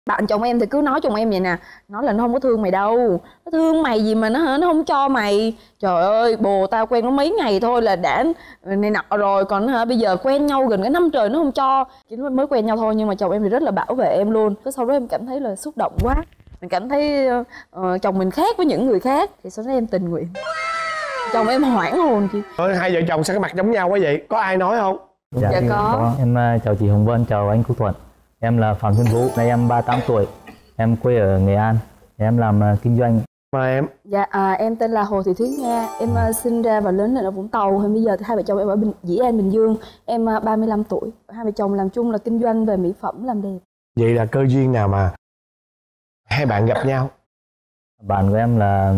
Bạn chồng em thì cứ nói chồng em vậy nè, nói là nó không có thương mày đâu, nó thương mày gì mà nó không cho mày. Trời ơi, bồ tao quen nó mấy ngày thôi là đã này nọ rồi, còn bây giờ quen nhau gần cái năm trời nó không cho. Chỉ mới quen nhau thôi nhưng mà chồng em thì rất là bảo vệ em luôn. Cái sau đó em cảm thấy là xúc động quá, mình cảm thấy chồng mình khác với những người khác, thì sau đó em tình nguyện. Chồng em hoảng hồn chị. Thôi hai vợ chồng sao cái mặt giống nhau quá vậy? Có ai nói không? Dạ có. Em chào chị Hồng Vân, chào anh Quốc Thuận. Em là Phạm Xuân Vũ, nay em 38 tuổi. Em quê ở Nghệ An. Em làm kinh doanh. Mà em? Dạ em tên là Hồ Thị Thúy Nga. Em sinh ra và lớn lên ở Vũng Tàu. Hiện bây giờ thì hai vợ chồng em ở Dĩ An, Bình Dương. Em 35 tuổi. Hai vợ chồng làm chung là kinh doanh về mỹ phẩm làm đẹp. Vậy là cơ duyên nào mà hai bạn gặp nhau? Bạn của em là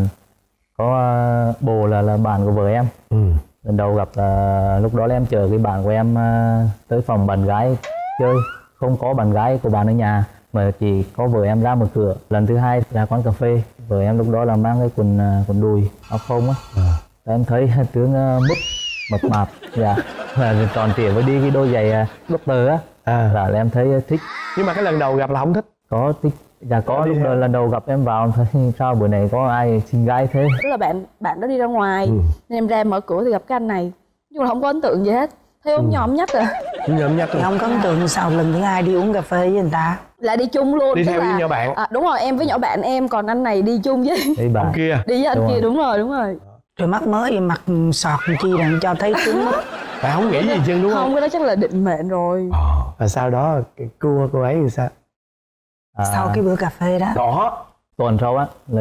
có bồ là bạn của vợ em. Lần đầu gặp là lúc đó là em chờ cái bạn của em tới phòng bạn gái chơi. Không có bạn gái của bạn ở nhà mà chỉ có vợ em ra mở cửa. Lần thứ hai ra quán cà phê, vợ em lúc đó là mang cái quần đùi áo phông á. Em thấy tướng mập mạp, dạ, và tròn trịa với đi cái đôi giày doctor á, là em thấy thích. Nhưng mà cái lần đầu gặp là không thích? Có thích. Dạ có, lúc đó lần đầu gặp em vào thấy sao bữa này có ai xinh gái thế. Tức là bạn đó đi ra ngoài nên em ra mở cửa thì gặp cái anh này, nhưng mà không có ấn tượng gì hết. Thấy ôm nhòm nhách à. Nhòm nhách không có ấn tượng sao lần thứ hai đi uống cà phê với người ta? Lại đi chung luôn. Đi theo với nhỏ bạn? Đúng rồi, em với nhỏ bạn em, còn anh này đi chung với ông kia. Đi với anh kia, đúng rồi. Rồi mắt mới mặt sọt chi rằng cho thấy cứng mắt. Tại không nghĩ gì chứ đúng không? Không, cái đó chắc là định mệnh rồi. Và sau đó cua cô ấy thì sao? Sau cái bữa cà phê đó. Tuần sau á là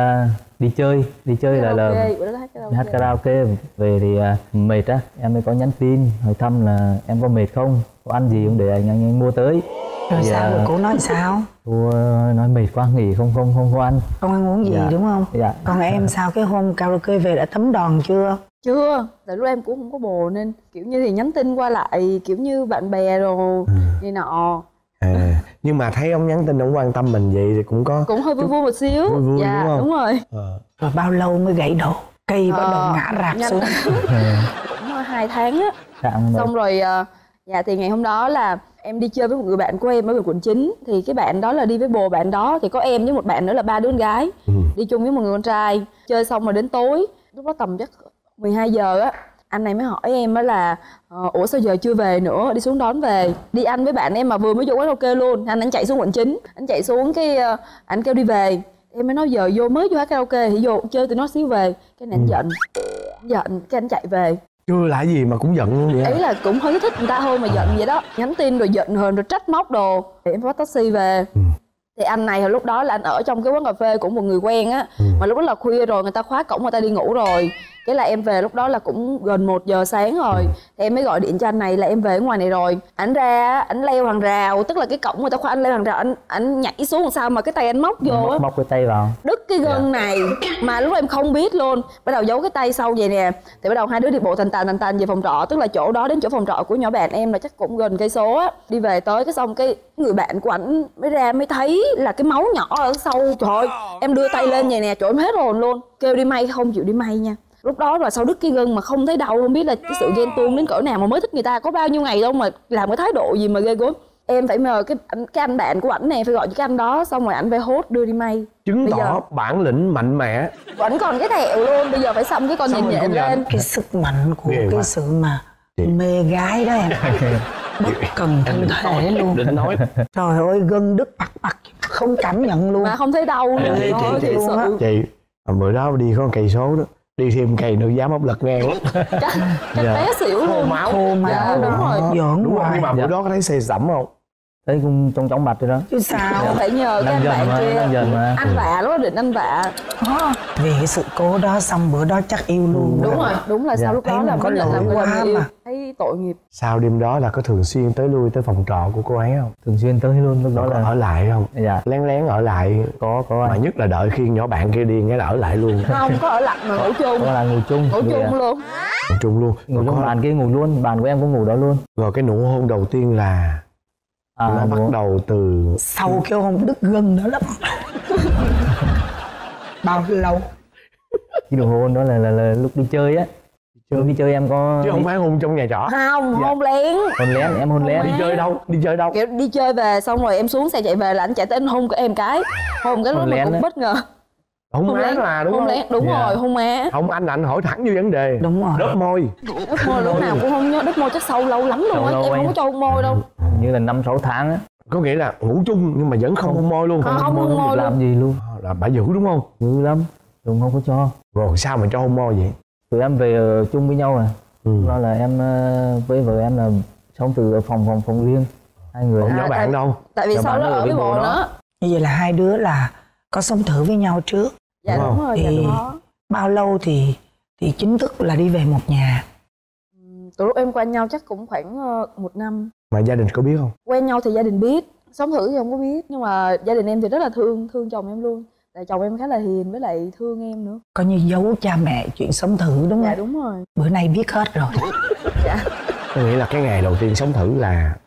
đi chơi là hát karaoke. Về thì mệt á, em mới có nhắn tin hỏi thăm là em có mệt không, có ăn gì không để anh mua tới. Rồi sao rồi cô nói sao? Cô nói mệt quá nghỉ không có ăn. Không ăn uống gì đúng không? Dạ. Còn em sao, cái hôm karaoke về đã thấm đòn chưa? Chưa, tại lúc em cũng không có bồ nên kiểu như thì nhắn tin qua lại kiểu như bạn bè rồi này nọ. Nhưng mà thấy ông nhắn tin ông quan tâm mình vậy thì cũng hơi vui một xíu. Vui dạ đúng không? Đúng rồi. Rồi bao lâu mới gãy đổ? Cây bắt đầu ngã rạp xuống. Cũng 2 tháng á. Xong rồi dạ thì ngày hôm đó là em đi chơi với một người bạn của em ở quận 9. Thì cái bạn đó là đi với bồ bạn đó. Thì có em với một bạn nữa là 3 đứa con gái đi chung với một người con trai. Chơi xong rồi đến tối, lúc đó tầm chắc 12 giờ á, anh này mới hỏi em á là ủa sao giờ chưa về nữa, đi xuống đón về. Đi ăn với bạn em mà vừa mới vô quán karaoke luôn. Anh chạy xuống quận 9, anh chạy xuống cái anh kêu đi về. Em mới nói giờ mới vô hát karaoke thì vô chơi tụi nó xíu về. Cái này anh giận, cái anh chạy về. Chưa lại gì mà cũng giận luôn vậy? Ấy là cũng hơi thích người ta thôi mà giận vậy đó. Nhắn tin rồi giận hờn rồi trách móc đồ. Thì em phải bắt taxi về. Thì anh này hồi lúc đó là anh ở trong cái quán cà phê của một người quen á. Mà lúc đó là khuya rồi, người ta khóa cổng, người ta đi ngủ rồi. Cái là em về lúc đó là cũng gần 1 giờ sáng rồi. Thì em mới gọi điện cho anh này là em về ở ngoài này rồi. Ảnh ra, ảnh leo hàng rào, tức là cái cổng người ta khóa, anh leo hàng rào, ảnh nhảy xuống làm sao mà cái tay anh móc vô á. Móc cái tay vào. Đứt cái gân này. Mà lúc đó em không biết luôn. Bắt đầu giấu cái tay sau vậy nè. Thì bắt đầu hai đứa đi bộ tàn tàn về phòng trọ. Tức là chỗ đó đến chỗ phòng trọ của nhỏ bạn em là chắc cũng gần cây số á. Đi về tới cái xong cái người bạn của ảnh mới ra mới thấy là cái máu nhỏ ở sau. Trời ơi, em đưa tay lên vậy nè, trời em hết hồn luôn. Kêu đi may không chịu đi may nha. Lúc đó là sau đứt cái gân mà không thấy đau, không biết là cái sự ghen tuông đến cỡ nào mà mới thích người ta, có bao nhiêu ngày đâu mà làm cái thái độ gì mà ghê gớm. Em phải mời cái anh bạn của ảnh này, phải gọi cho cái anh đó, xong rồi ảnh phải hốt đưa đi may. Chứng tỏ bản lĩnh mạnh mẽ. Vẫn còn cái thẹo luôn, bây giờ phải xăm cái con nhện lên. Cái sức mạnh của cái sự mà mê gái đó em. Bất cần thân thể luôn. Định nói. Trời ơi, gân đứt bạc không cảm nhận luôn. Mà không thấy đau luôn. Chị, bữa đó đi có 1 cây số đó. Đi thêm cây nữa dám ốc lật ngang lắm. Chắc té xỉu luôn. Khô máu. Dạ, đúng rồi. Đúng rồi. Nhưng mà bữa đó có thấy xe sẩm không? Thấy cũng trong chóng mặt rồi đó. Chứ sao? Phải nhờ cái anh bạn kia. Anh vạ, lúc đó định anh vạ. Vì cái sự cố đó xong bữa đó chắc yêu luôn. Đúng rồi, đúng là sau lúc đó là có lỗi quá mà. Thấy tội nghiệp. Sau đêm đó là có thường xuyên tới lui tới phòng trọ của cô ấy không? Thường xuyên tới luôn, lúc đó là ở lại không? Dạ. Lén ở lại. Có mà nhất là đợi khi nhỏ bạn kia điên cái là ở lại luôn. Không có ở lại mà ngủ chung. Có là ngủ chung. Ngủ chung luôn. Ngủ chung luôn. Ngủ chung bàn kia ngủ luôn, bàn của em cũng ngủ đó luôn. Rồi cái nụ hôn đầu tiên là nó bắt đầu từ sau cái hôn đứt gân đó lắm. Bao lâu? Cái nụ hôn đó là lúc đi chơi á. đi chơi em có chứ không phải hôn trong nhà trọ. Không, hôn lén. Hôn lén, em hôn lén. Đi chơi đâu? Đi chơi đâu? Kiểu đi chơi về xong rồi em xuống xe chạy về là anh chạy tới anh hôn của em cái. Hôn cái lúc mà cũng bất ngờ. Hôn má là đúng không? Hôn lén, đúng rồi, hôn má. Không, anh hỏi thẳng vô vấn đề. Đúng rồi. Đớp môi. Đớp môi lúc nào cũng không nhớ, đớp môi chắc sâu lâu lắm luôn á, em không có cho hôn môi đâu. Như là 5-6 tháng á. Có nghĩa là ngủ chung nhưng mà vẫn không hôn môi luôn. Không hôn môi làm gì luôn. Là bà dữ đúng không? Dữ lắm, Tùng không có cho. Rồi sao mà cho hôn môi vậy? Tụi em về ở chung với nhau à. Đó là em với vợ em là sống từ phòng riêng. Hai người. Không nhỏ bạn đâu. Tại vì sau đó ở với bồ nữa. Như vậy là hai đứa là có sống thử với nhau trước. Dạ đúng rồi, dạ đúng đó. Bao lâu thì chính thức là đi về một nhà? Từ lúc em quen nhau chắc cũng khoảng 1 năm. Mà gia đình có biết không? Quen nhau thì gia đình biết, sống thử thì không có biết. Nhưng mà gia đình em thì rất là thương chồng em luôn. Tại chồng em khá là hiền với lại thương em nữa. Coi như giấu cha mẹ chuyện sống thử đúng không? Dạ đúng rồi. Bữa nay biết hết rồi. Dạ. Tôi nghĩ là cái ngày đầu tiên sống thử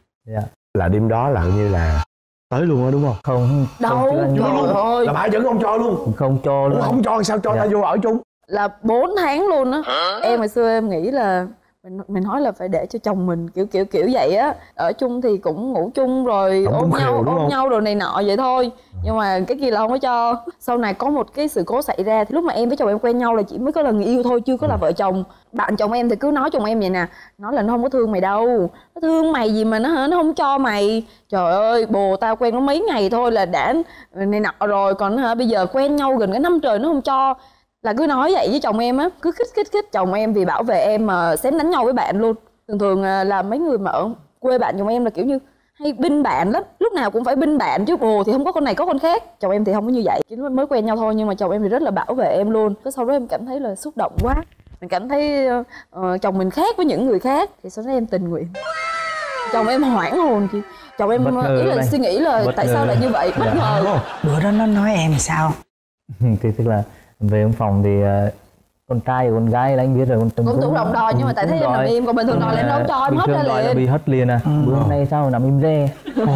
là đêm đó là như là tới luôn đó đúng không? Không. Đâu, trời ơi. Là bà vẫn không cho luôn. Không cho luôn. Không cho sao cho ta vô ở chung? Là 4 tháng luôn á. Em hồi xưa em nghĩ là mình nói là phải để cho chồng mình kiểu vậy á, ở chung thì cũng ngủ chung rồi ôm nhau đồ này nọ vậy thôi, nhưng mà cái kia là không có cho. Sau này có một cái sự cố xảy ra thì lúc mà em với chồng em quen nhau là chỉ mới có là người yêu thôi, chưa có là vợ chồng. Bạn chồng em thì cứ nói chồng em vậy nè, nói là nó không có thương mày đâu, nó thương mày gì mà nó không cho mày. Trời ơi, bồ tao quen nó mấy ngày thôi là đã này nọ rồi, còn bây giờ quen nhau gần cái năm trời nó không cho. Là cứ nói vậy với chồng em á, cứ khích chồng em vì bảo vệ em mà xém đánh nhau với bạn luôn. Thường là mấy người mà ở quê bạn chồng em là kiểu như hay binh bạn lắm, lúc nào cũng phải binh bạn chứ bồ thì không có con này có con khác. Chồng em thì không có như vậy, chỉ mới quen nhau thôi nhưng mà chồng em thì rất là bảo vệ em luôn. Cái sau đó em cảm thấy là xúc động quá, mình cảm thấy chồng mình khác với những người khác thì sau đó em tình nguyện. Chồng em hoảng hồn chị, chồng em ý là suy nghĩ là tại sao lại như vậy, bất ngờ. Bữa đó nó nói em sao? Thì tức là về phòng thì con trai và con gái là anh biết rồi, cũng chủ động đòi nhưng mà tại thấy em nằm im, còn bình thường đòi là em đâu cho em hết ra liền. Bị hất liền à. Bữa hôm nay sao nằm im re.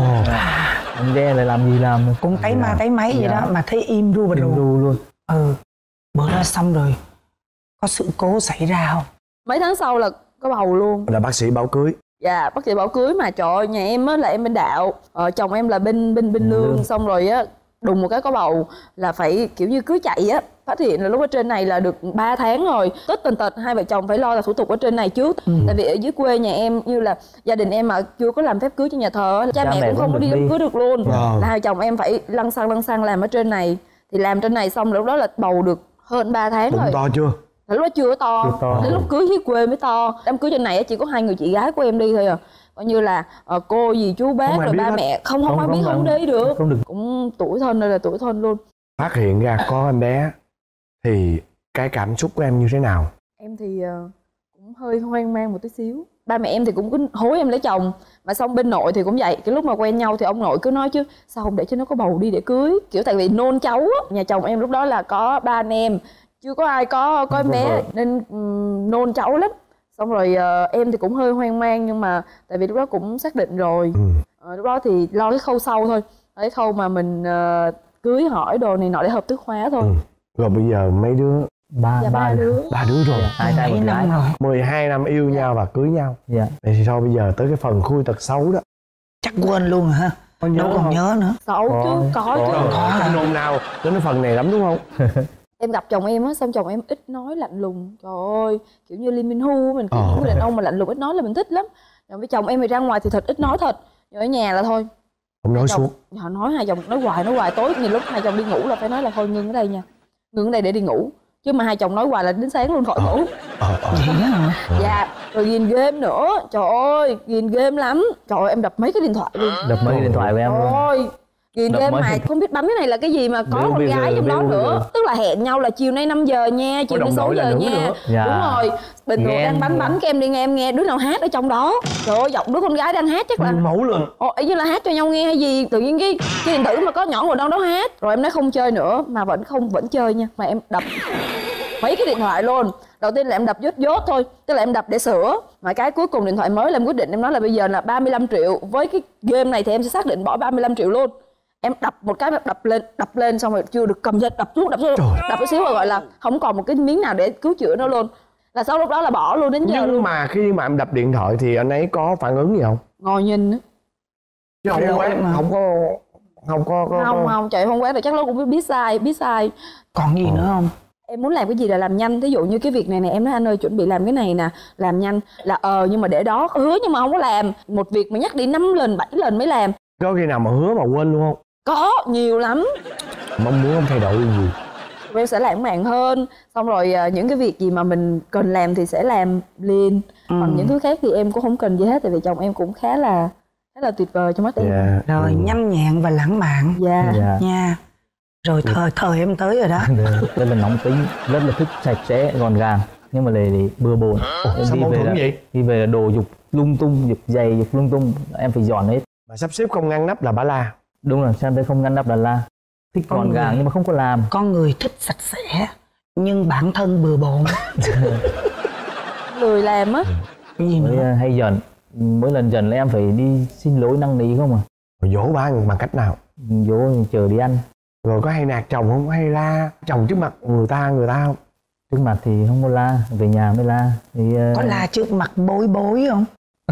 Im re là làm gì làm cũng thấy ma thấy máy vậy đó mà thấy im ru và ru luôn. Bữa đó xong rồi có sự cố xảy ra không? Mấy tháng sau là có bầu luôn. Là bác sĩ bảo cưới. Dạ, bác sĩ bảo cưới mà trời ơi, nhà em á là em bên đạo, chồng em là bên lương, xong rồi á đùng một cái có bầu là phải kiểu như cưới chạy á. Phát hiện là lúc ở trên này là được 3 tháng rồi, tất tần tật hai vợ chồng phải lo là thủ tục ở trên này trước. Tại vì ở dưới quê nhà em như là gia đình em mà chưa có làm phép cưới cho nhà thờ, cha mẹ cũng không có đi đám cưới được luôn. Là hai chồng em phải lăn xăng làm ở trên này. Thì làm trên này xong lúc đó là bầu được hơn 3 tháng rồi. To chưa? Lúc đó chưa to. Đến lúc cưới dưới quê mới to. Đám cưới trên này chỉ có 2 người chị gái của em đi thôi à. Coi như là cô dì chú bác rồi ba mẹ không ai biết, không đi được. Cũng tuổi thân đây là tuổi thân luôn. Phát hiện ra có em bé thì cái cảm xúc của em như thế nào? Em thì cũng hơi hoang mang một tí xíu. Ba mẹ em thì cũng cứ hối em lấy chồng. Mà xong bên nội thì cũng vậy. Cái lúc mà quen nhau thì ông nội cứ nói chứ sao không để cho nó có bầu đi để cưới. Kiểu tại vì nôn cháu á. Nhà chồng em lúc đó là có 3 anh em, chưa có ai có em bé nên nôn cháu lắm. Xong rồi em thì cũng hơi hoang mang nhưng mà tại vì lúc đó cũng xác định rồi. Lúc đó thì lo cái khâu sau thôi. Cái khâu mà mình cưới hỏi đồ này nọ để hợp thức hóa thôi. Rồi bây giờ mấy đứa? Ba đứa rồi. 2 trai 1 gái rồi. 12 năm yêu nhau và cưới nhau. Vậy thì sao bây giờ tới cái phần khui tật xấu đó? Chắc quên luôn hả? Đâu còn nhớ nữa. Xấu chứ, có chứ. Có nôn nào đến cái phần này lắm đúng không? Em gặp chồng em á, xong chồng em ít nói lạnh lùng. Trời ơi, kiểu như Lee Min Ho mình, kiểu người đàn ông mà lạnh lùng ít nói là mình thích lắm. Rồi với chồng em thì ra ngoài thì thật ít nói thật. Nhưng ở nhà là thôi. Không nói suốt. Họ nói hai chồng nói hoài tối, nhiều lúc hai chồng đi ngủ là phải nói là thôi ngưng ở đây nha. Ngưng ở đây để đi ngủ. Chứ mà hai chồng nói hoài là đến sáng luôn khỏi ngủ. Dạ, rồi ghiền game nữa. Trời ơi, ghiền game lắm. Trời ơi, em đập mấy cái điện thoại luôn. Đập mấy cái điện thoại của em luôn. Ôi, ghiền game mà không biết bấm cái này là cái gì mà có con gái trong đó nữa. Tức là hẹn nhau là chiều nay 5 giờ nha, chiều nay 6 giờ nha. Đúng rồi. Bình thường đang bánh cái em đi nghe, em nghe đứa nào hát ở trong đó. Trời ơi, giọng đứa con gái đang hát chắc là mẫu luôn. Ý như là hát cho nhau nghe hay gì. Tự nhiên cái điện tử mà có nhỏ ngồi đó hát. Rồi em nói không chơi nữa mà vẫn chơi nha. Mà em đập mấy cái điện thoại luôn. Đầu tiên là em đập dốt thôi, tức là em đập để sửa. Mà cái cuối cùng điện thoại mới là em quyết định, em nói là bây giờ là 35 triệu. Với cái game này thì em sẽ xác định bỏ 35 triệu luôn. Em đập một cái đập lên xong rồi chưa được cầm dây đập xuống đập chút xíu rồi gọi là không còn một cái miếng nào để cứu chữa nữa luôn. Là sau lúc đó là bỏ luôn đến giờ nhưng luôn. mà khi mà em đập điện thoại thì anh ấy có phản ứng gì không? Ngồi nhìn á. Chứ không quán Không chạy không quán rồi chắc nó cũng biết sai. Còn gì nữa không? Em muốn làm cái gì là làm nhanh, thí dụ như cái việc này nè, em nói anh ơi chuẩn bị làm cái này nè, làm nhanh là nhưng mà để đó hứa nhưng mà không có làm. Một việc mà nhắc đi 5 lần 7 lần mới làm. Có khi nào mà hứa mà quên luôn không? Có, nhiều lắm. Mong muốn không thay đổi gì? Em sẽ lãng mạn hơn, xong rồi những cái việc gì mà mình cần làm thì sẽ làm liền. Còn những thứ khác thì em cũng không cần gì hết, tại vì chồng em cũng khá là tuyệt vời trong mắt em. Rồi nhanh nhẹn và lãng mạn. Nha. Rồi thời em tới rồi đó. Rất là nóng tính, rất là thích sạch sẽ gọn gàng, nhưng mà lại bừa bộn. Sao mâu thuẫn vậy? Đi về là đồ dục lung tung, dục giày dục lung tung, em phải dọn hết. Mà sắp xếp không ngăn nắp là bả la. Đúng rồi, xem thấy không ngăn nắp là la. Thích gọn gàng nhưng mà không có làm. Con người thích sạch sẽ nhưng bản thân bừa bộn. Lười làm á. Mới hay giận, mỗi lần giận là em phải đi xin lỗi năn nỉ không à. Rồi dỗ ba bằng cách nào? Dỗ chờ đi ăn. Rồi có hay nạt chồng không? Hay la chồng trước mặt người ta không? Trước mặt thì không có la, về nhà mới la. Thì có la trước mặt bối không?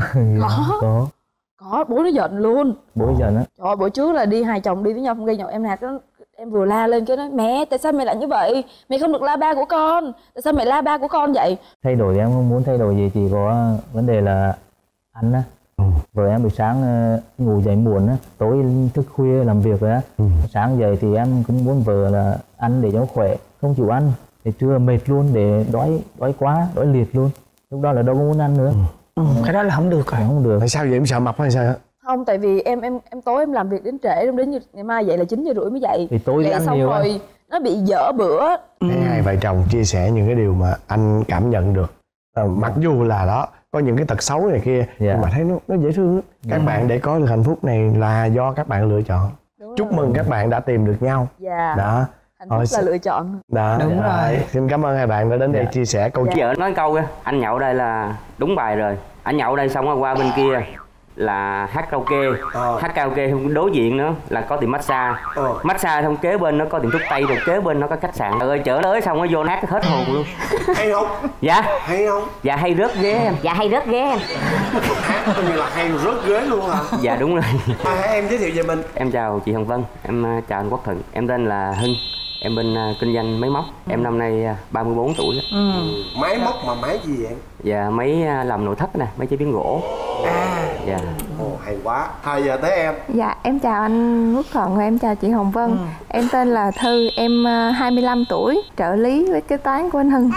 Có, bố nó giận luôn. Bố giận á. Trời ơi, bữa trước là hai chồng đi với nhau không gây nhau, em nạt nó, em vừa la lên cái nói mẹ tại sao mẹ lại như vậy, mẹ không được la ba của con, tại sao mẹ la ba của con vậy? Thay đổi thì em không muốn thay đổi gì, chỉ có vấn đề là ăn á. Vợ em buổi sáng ngủ dậy muộn á, tối thức khuya làm việc rồi á. Sáng dậy thì em cũng muốn vợ là ăn để cho khỏe, không chịu ăn. Để trưa mệt luôn, để đói quá, đói liệt luôn. Lúc đó là đâu có muốn ăn nữa. Cái đó là không được rồi. Không được. Tại sao vậy, em sợ mập hay sao? Không, tại vì em tối em làm việc đến trễ, em đến như ngày mai dậy là 9:30 mới dậy. Thì tối dậy ăn xong nhiều rồi nó bị dở bữa. Hai vợ chồng chia sẻ những cái điều mà anh cảm nhận được. Mặc dù là đó có những cái tật xấu này kia, nhưng mà thấy nó dễ thương lắm. Các bạn để có được hạnh phúc này là do các bạn lựa chọn. Chúc mừng các bạn đã tìm được nhau. Đó. Hạnh phúc là lựa chọn. Đó. Đúng rồi. Xin cảm ơn hai bạn đã đến đây chia sẻ câu chuyện. Vợ nói câu anh nhậu đây là đúng bài rồi. Anh nhậu đây xong rồi qua bên kia là hát karaoke. Hát karaoke không đối diện nữa là có tiệm massage. Massage không kế bên nó có tiệm thuốc tây, rồi kế bên nó có khách sạn. Trời ơi, chở tới xong nó vô hát hết hồn luôn. Hay không? Dạ. Hay không? Dạ hay rớt ghế em. Dạ hay rớt ghế em. Hát coi như là hay rớt ghế luôn hả? Dạ đúng rồi. Em giới thiệu về mình. Em chào chị Hồng Vân, em chào anh Quốc Thuận. Em tên là Hưng. Em bên kinh doanh máy móc. Em năm nay 34 tuổi đó. Máy móc mà máy gì vậy? Dạ máy làm nội thất nè, máy chế biến gỗ. Dạ. Hay quá. Giờ tới em. Dạ em chào anh Quốc Thuận và em chào chị Hồng Vân. Em tên là Thư, em 25 tuổi, trợ lý với kế toán của anh Hưng.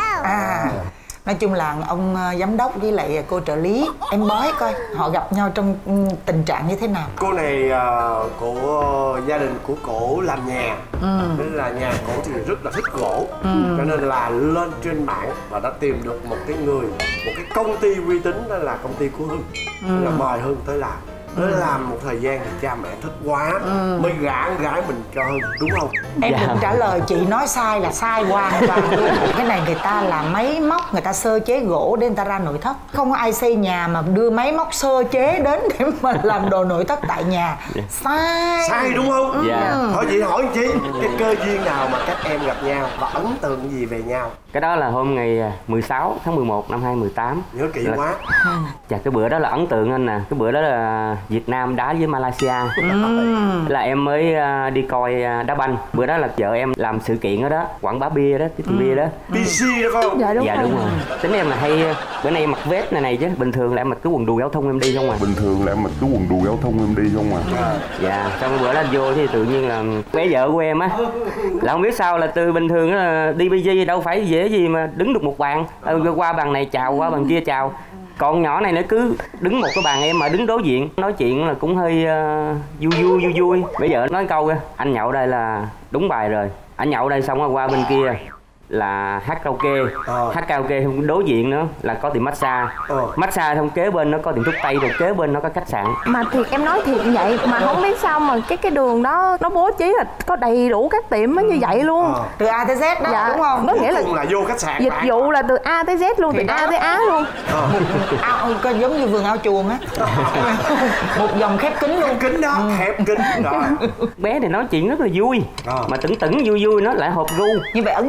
Nói chung là ông giám đốc với lại cô trợ lý. Em bói coi họ gặp nhau trong tình trạng như thế nào. Cô này của gia đình của cổ làm nhà, nên là nhà cổ thì rất là thích gỗ, cho nên là lên trên mạng và đã tìm được một cái công ty uy tín, đó là công ty của Hưng. Là mời Hưng tới làm. Tới làm một thời gian thì cha mẹ thích quá, mới gái mình cho Hưng, đúng không? Em đừng trả lời chị nói sai là sai hoàn toàn luôn. Cái này người ta là máy móc, người ta sơ chế gỗ để người ta ra nội thất. Không có ai xây nhà mà đưa máy móc sơ chế đến để mà làm đồ nội thất tại nhà. Sai đúng không? Hỏi chị hỏi chị, cái cơ duyên nào mà các em gặp nhau và ấn tượng gì về nhau? Cái đó là hôm ngày 16 tháng 11 năm 2018. Nhớ kỹ quá. Chà, cái bữa đó là ấn tượng anh nè. Cái bữa đó là Việt Nam đá với Malaysia. Là em mới đi coi đá banh. Bữa đó là vợ em làm sự kiện đó đó, quảng bá bia đó, tiệm bia đó. PC đó không? Dạ đúng, dạ, đúng rồi. Tính em là hay bữa nay mặc vest này chứ bình thường là em mặc cái quần đùi áo thun em đi không à. Dạ, xong cái bữa đó vô thì tự nhiên là bé vợ của em á là không biết sao là từ bình thường là đi BG đâu phải dễ gì mà đứng được một bàn, qua bàn này chào, qua bàn kia chào. Con nhỏ này nó cứ đứng một cái bàn em mà đứng đối diện nói chuyện là cũng hơi vui. Bây giờ nói câu anh nhậu đây là đúng bài rồi. Anh nhậu đây xong rồi qua bên kia là hát karaoke. Hát karaoke không đối diện nữa là có tiệm massage. Massage không kế bên nó có tiệm thuốc tây, rồi kế bên nó có khách sạn. Mà thiệt em nói thiệt vậy mà không biết sao mà cái đường đó nó bố trí là có đầy đủ các tiệm như vậy luôn. Từ A tới Z đó, dạ, đúng không? Nó nghĩa là vô khách sạn dịch vụ là từ A tới Z luôn, thì từ A tới Á luôn. Có giống như vườn ao chuồng á. Một vòng khép kín luôn. Kín đó, khép kín đó. Bé này nói chuyện rất là vui, mà tửng vui nó lại hộp ru. Như vậy ấn tượng đầu tiên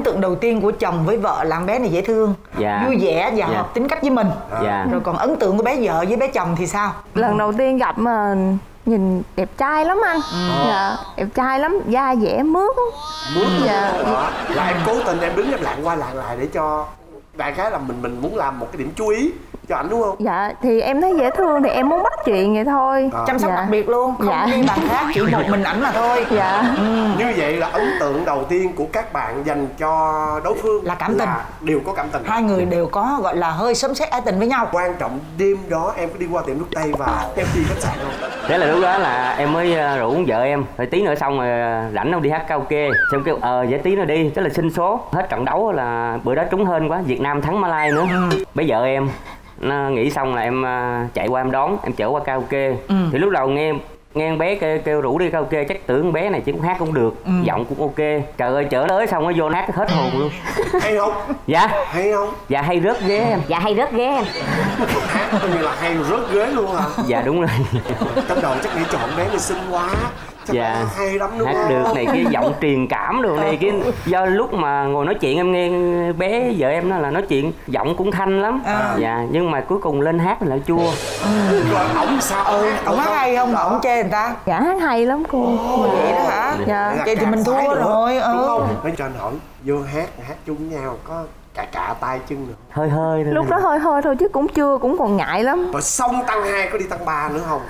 tiên của chồng với vợ là bé này dễ thương, vui vẻ và hợp tính cách với mình. Rồi còn ấn tượng của bé vợ với bé chồng thì sao? Lần đầu tiên gặp mà nhìn đẹp trai lắm anh. Dạ, đẹp trai lắm, da dẻ mướt. Dạ. Là em cố tình em đứng em lạng qua lạng lại để cho đại khái là mình muốn làm một cái điểm chú ý cho ảnh đúng không? Dạ, thì em thấy dễ thương thì em muốn bắt chuyện vậy thôi. Chăm sóc đặc biệt luôn, không như bạn khác, chỉ một mình ảnh mà thôi. Như vậy là ấn tượng đầu tiên của các bạn dành cho đối phương là cảm tình, đều có cảm tình. Hai người đều có gọi là hơi sấm sét ái tình với nhau. Quan trọng đêm đó em có đi qua tiệm thuốc tây và em đi khách sạn không? Thế là lúc đó là em mới rủ vợ em, rồi tí nữa xong rồi rảnh không đi hát karaoke, xong kêu vậy tí nữa đi, tức là xin số. Hết trận đấu là bữa đó trúng hên quá, Việt Nam thắng Malai nữa. Bây vợ em nó nghĩ xong là em chạy qua em đón, em chở qua karaoke. Thì lúc đầu nghe bé kêu rủ đi karaoke, chắc tưởng bé này chỉ cũng hát cũng được, giọng cũng ok. Trời ơi, chở tới xong nó vô hát hết hồn luôn. Hay không? Dạ. Hay không? Dạ hay rớt ghế em. Dạ hay rớt ghế em. Hát coi như là hay rớt ghế luôn hả? Dạ đúng rồi. Trong đầu chắc nghĩ chọn bé này xinh quá. Chắc hay lắm đúng hát không? được này kia, giọng truyền cảm đồ này kia. Do lúc mà ngồi nói chuyện em nghe bé vợ em nói là nói chuyện giọng cũng thanh lắm. Dạ, nhưng mà cuối cùng lên hát lại chua. Rồi ổng sao? Ổng hát hay không mà ổng chê người ta? Dạ hát hay lắm cô. Vậy đó hả? Dạ. Vậy thì mình thua rồi. Đúng không? Nói cho anh hỏi, vô hát chung với nhau có cả tay chân nữa. Hơi thôi. Lúc đó hơi thôi chứ cũng còn ngại lắm. Rồi xong tăng 2 có đi tăng 3 nữa không?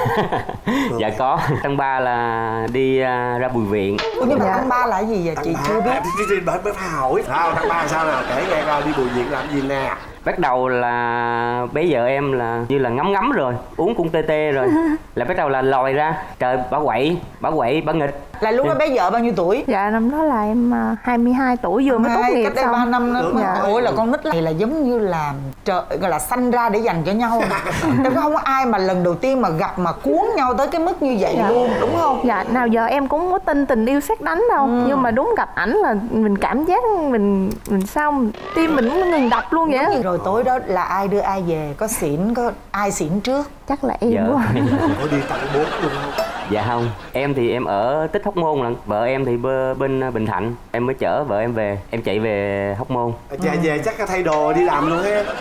Dạ có. Tăng 3 là đi ra Bùi Viện. Nhưng mà tăng 3 là cái gì vậy? Chị chưa biết. Mới phải hỏi. Tăng 3 sao nào? Kể nghe coi đi Bùi Viện làm gì nè. Bắt đầu là bé vợ em là như là ngấm rồi, uống cũng tê tê rồi. Là bắt đầu là lòi ra, trời bà quậy, bà nghịch. Là lúc đó bé vợ bao nhiêu tuổi? Dạ năm đó là em 22 tuổi vừa mới tốt nghiệp cách đây xong. 3 năm nữa. Ôi là con nít này là giống như là gọi là sanh ra để dành cho nhau. Đâu có không có ai mà lần đầu tiên mà gặp mà cuốn nhau tới cái mức như vậy luôn, đúng không? Dạ, nào giờ em cũng không có tin tình yêu sét đánh đâu. Nhưng mà đúng gặp ảnh là mình cảm giác mình sao tim mình cũng ngừng đập luôn vậy. Rồi tối đó là ai đưa ai về? Có ai xỉn trước? Chắc là em quá. Có đi tặng 4 luôn không? Dạ không, em thì em ở Tích Hóc Môn lận, vợ em thì bên Bình Thạnh. Em mới chở vợ em về, em chạy về Hóc Môn. Về chắc có thay đồ đi làm luôn hết.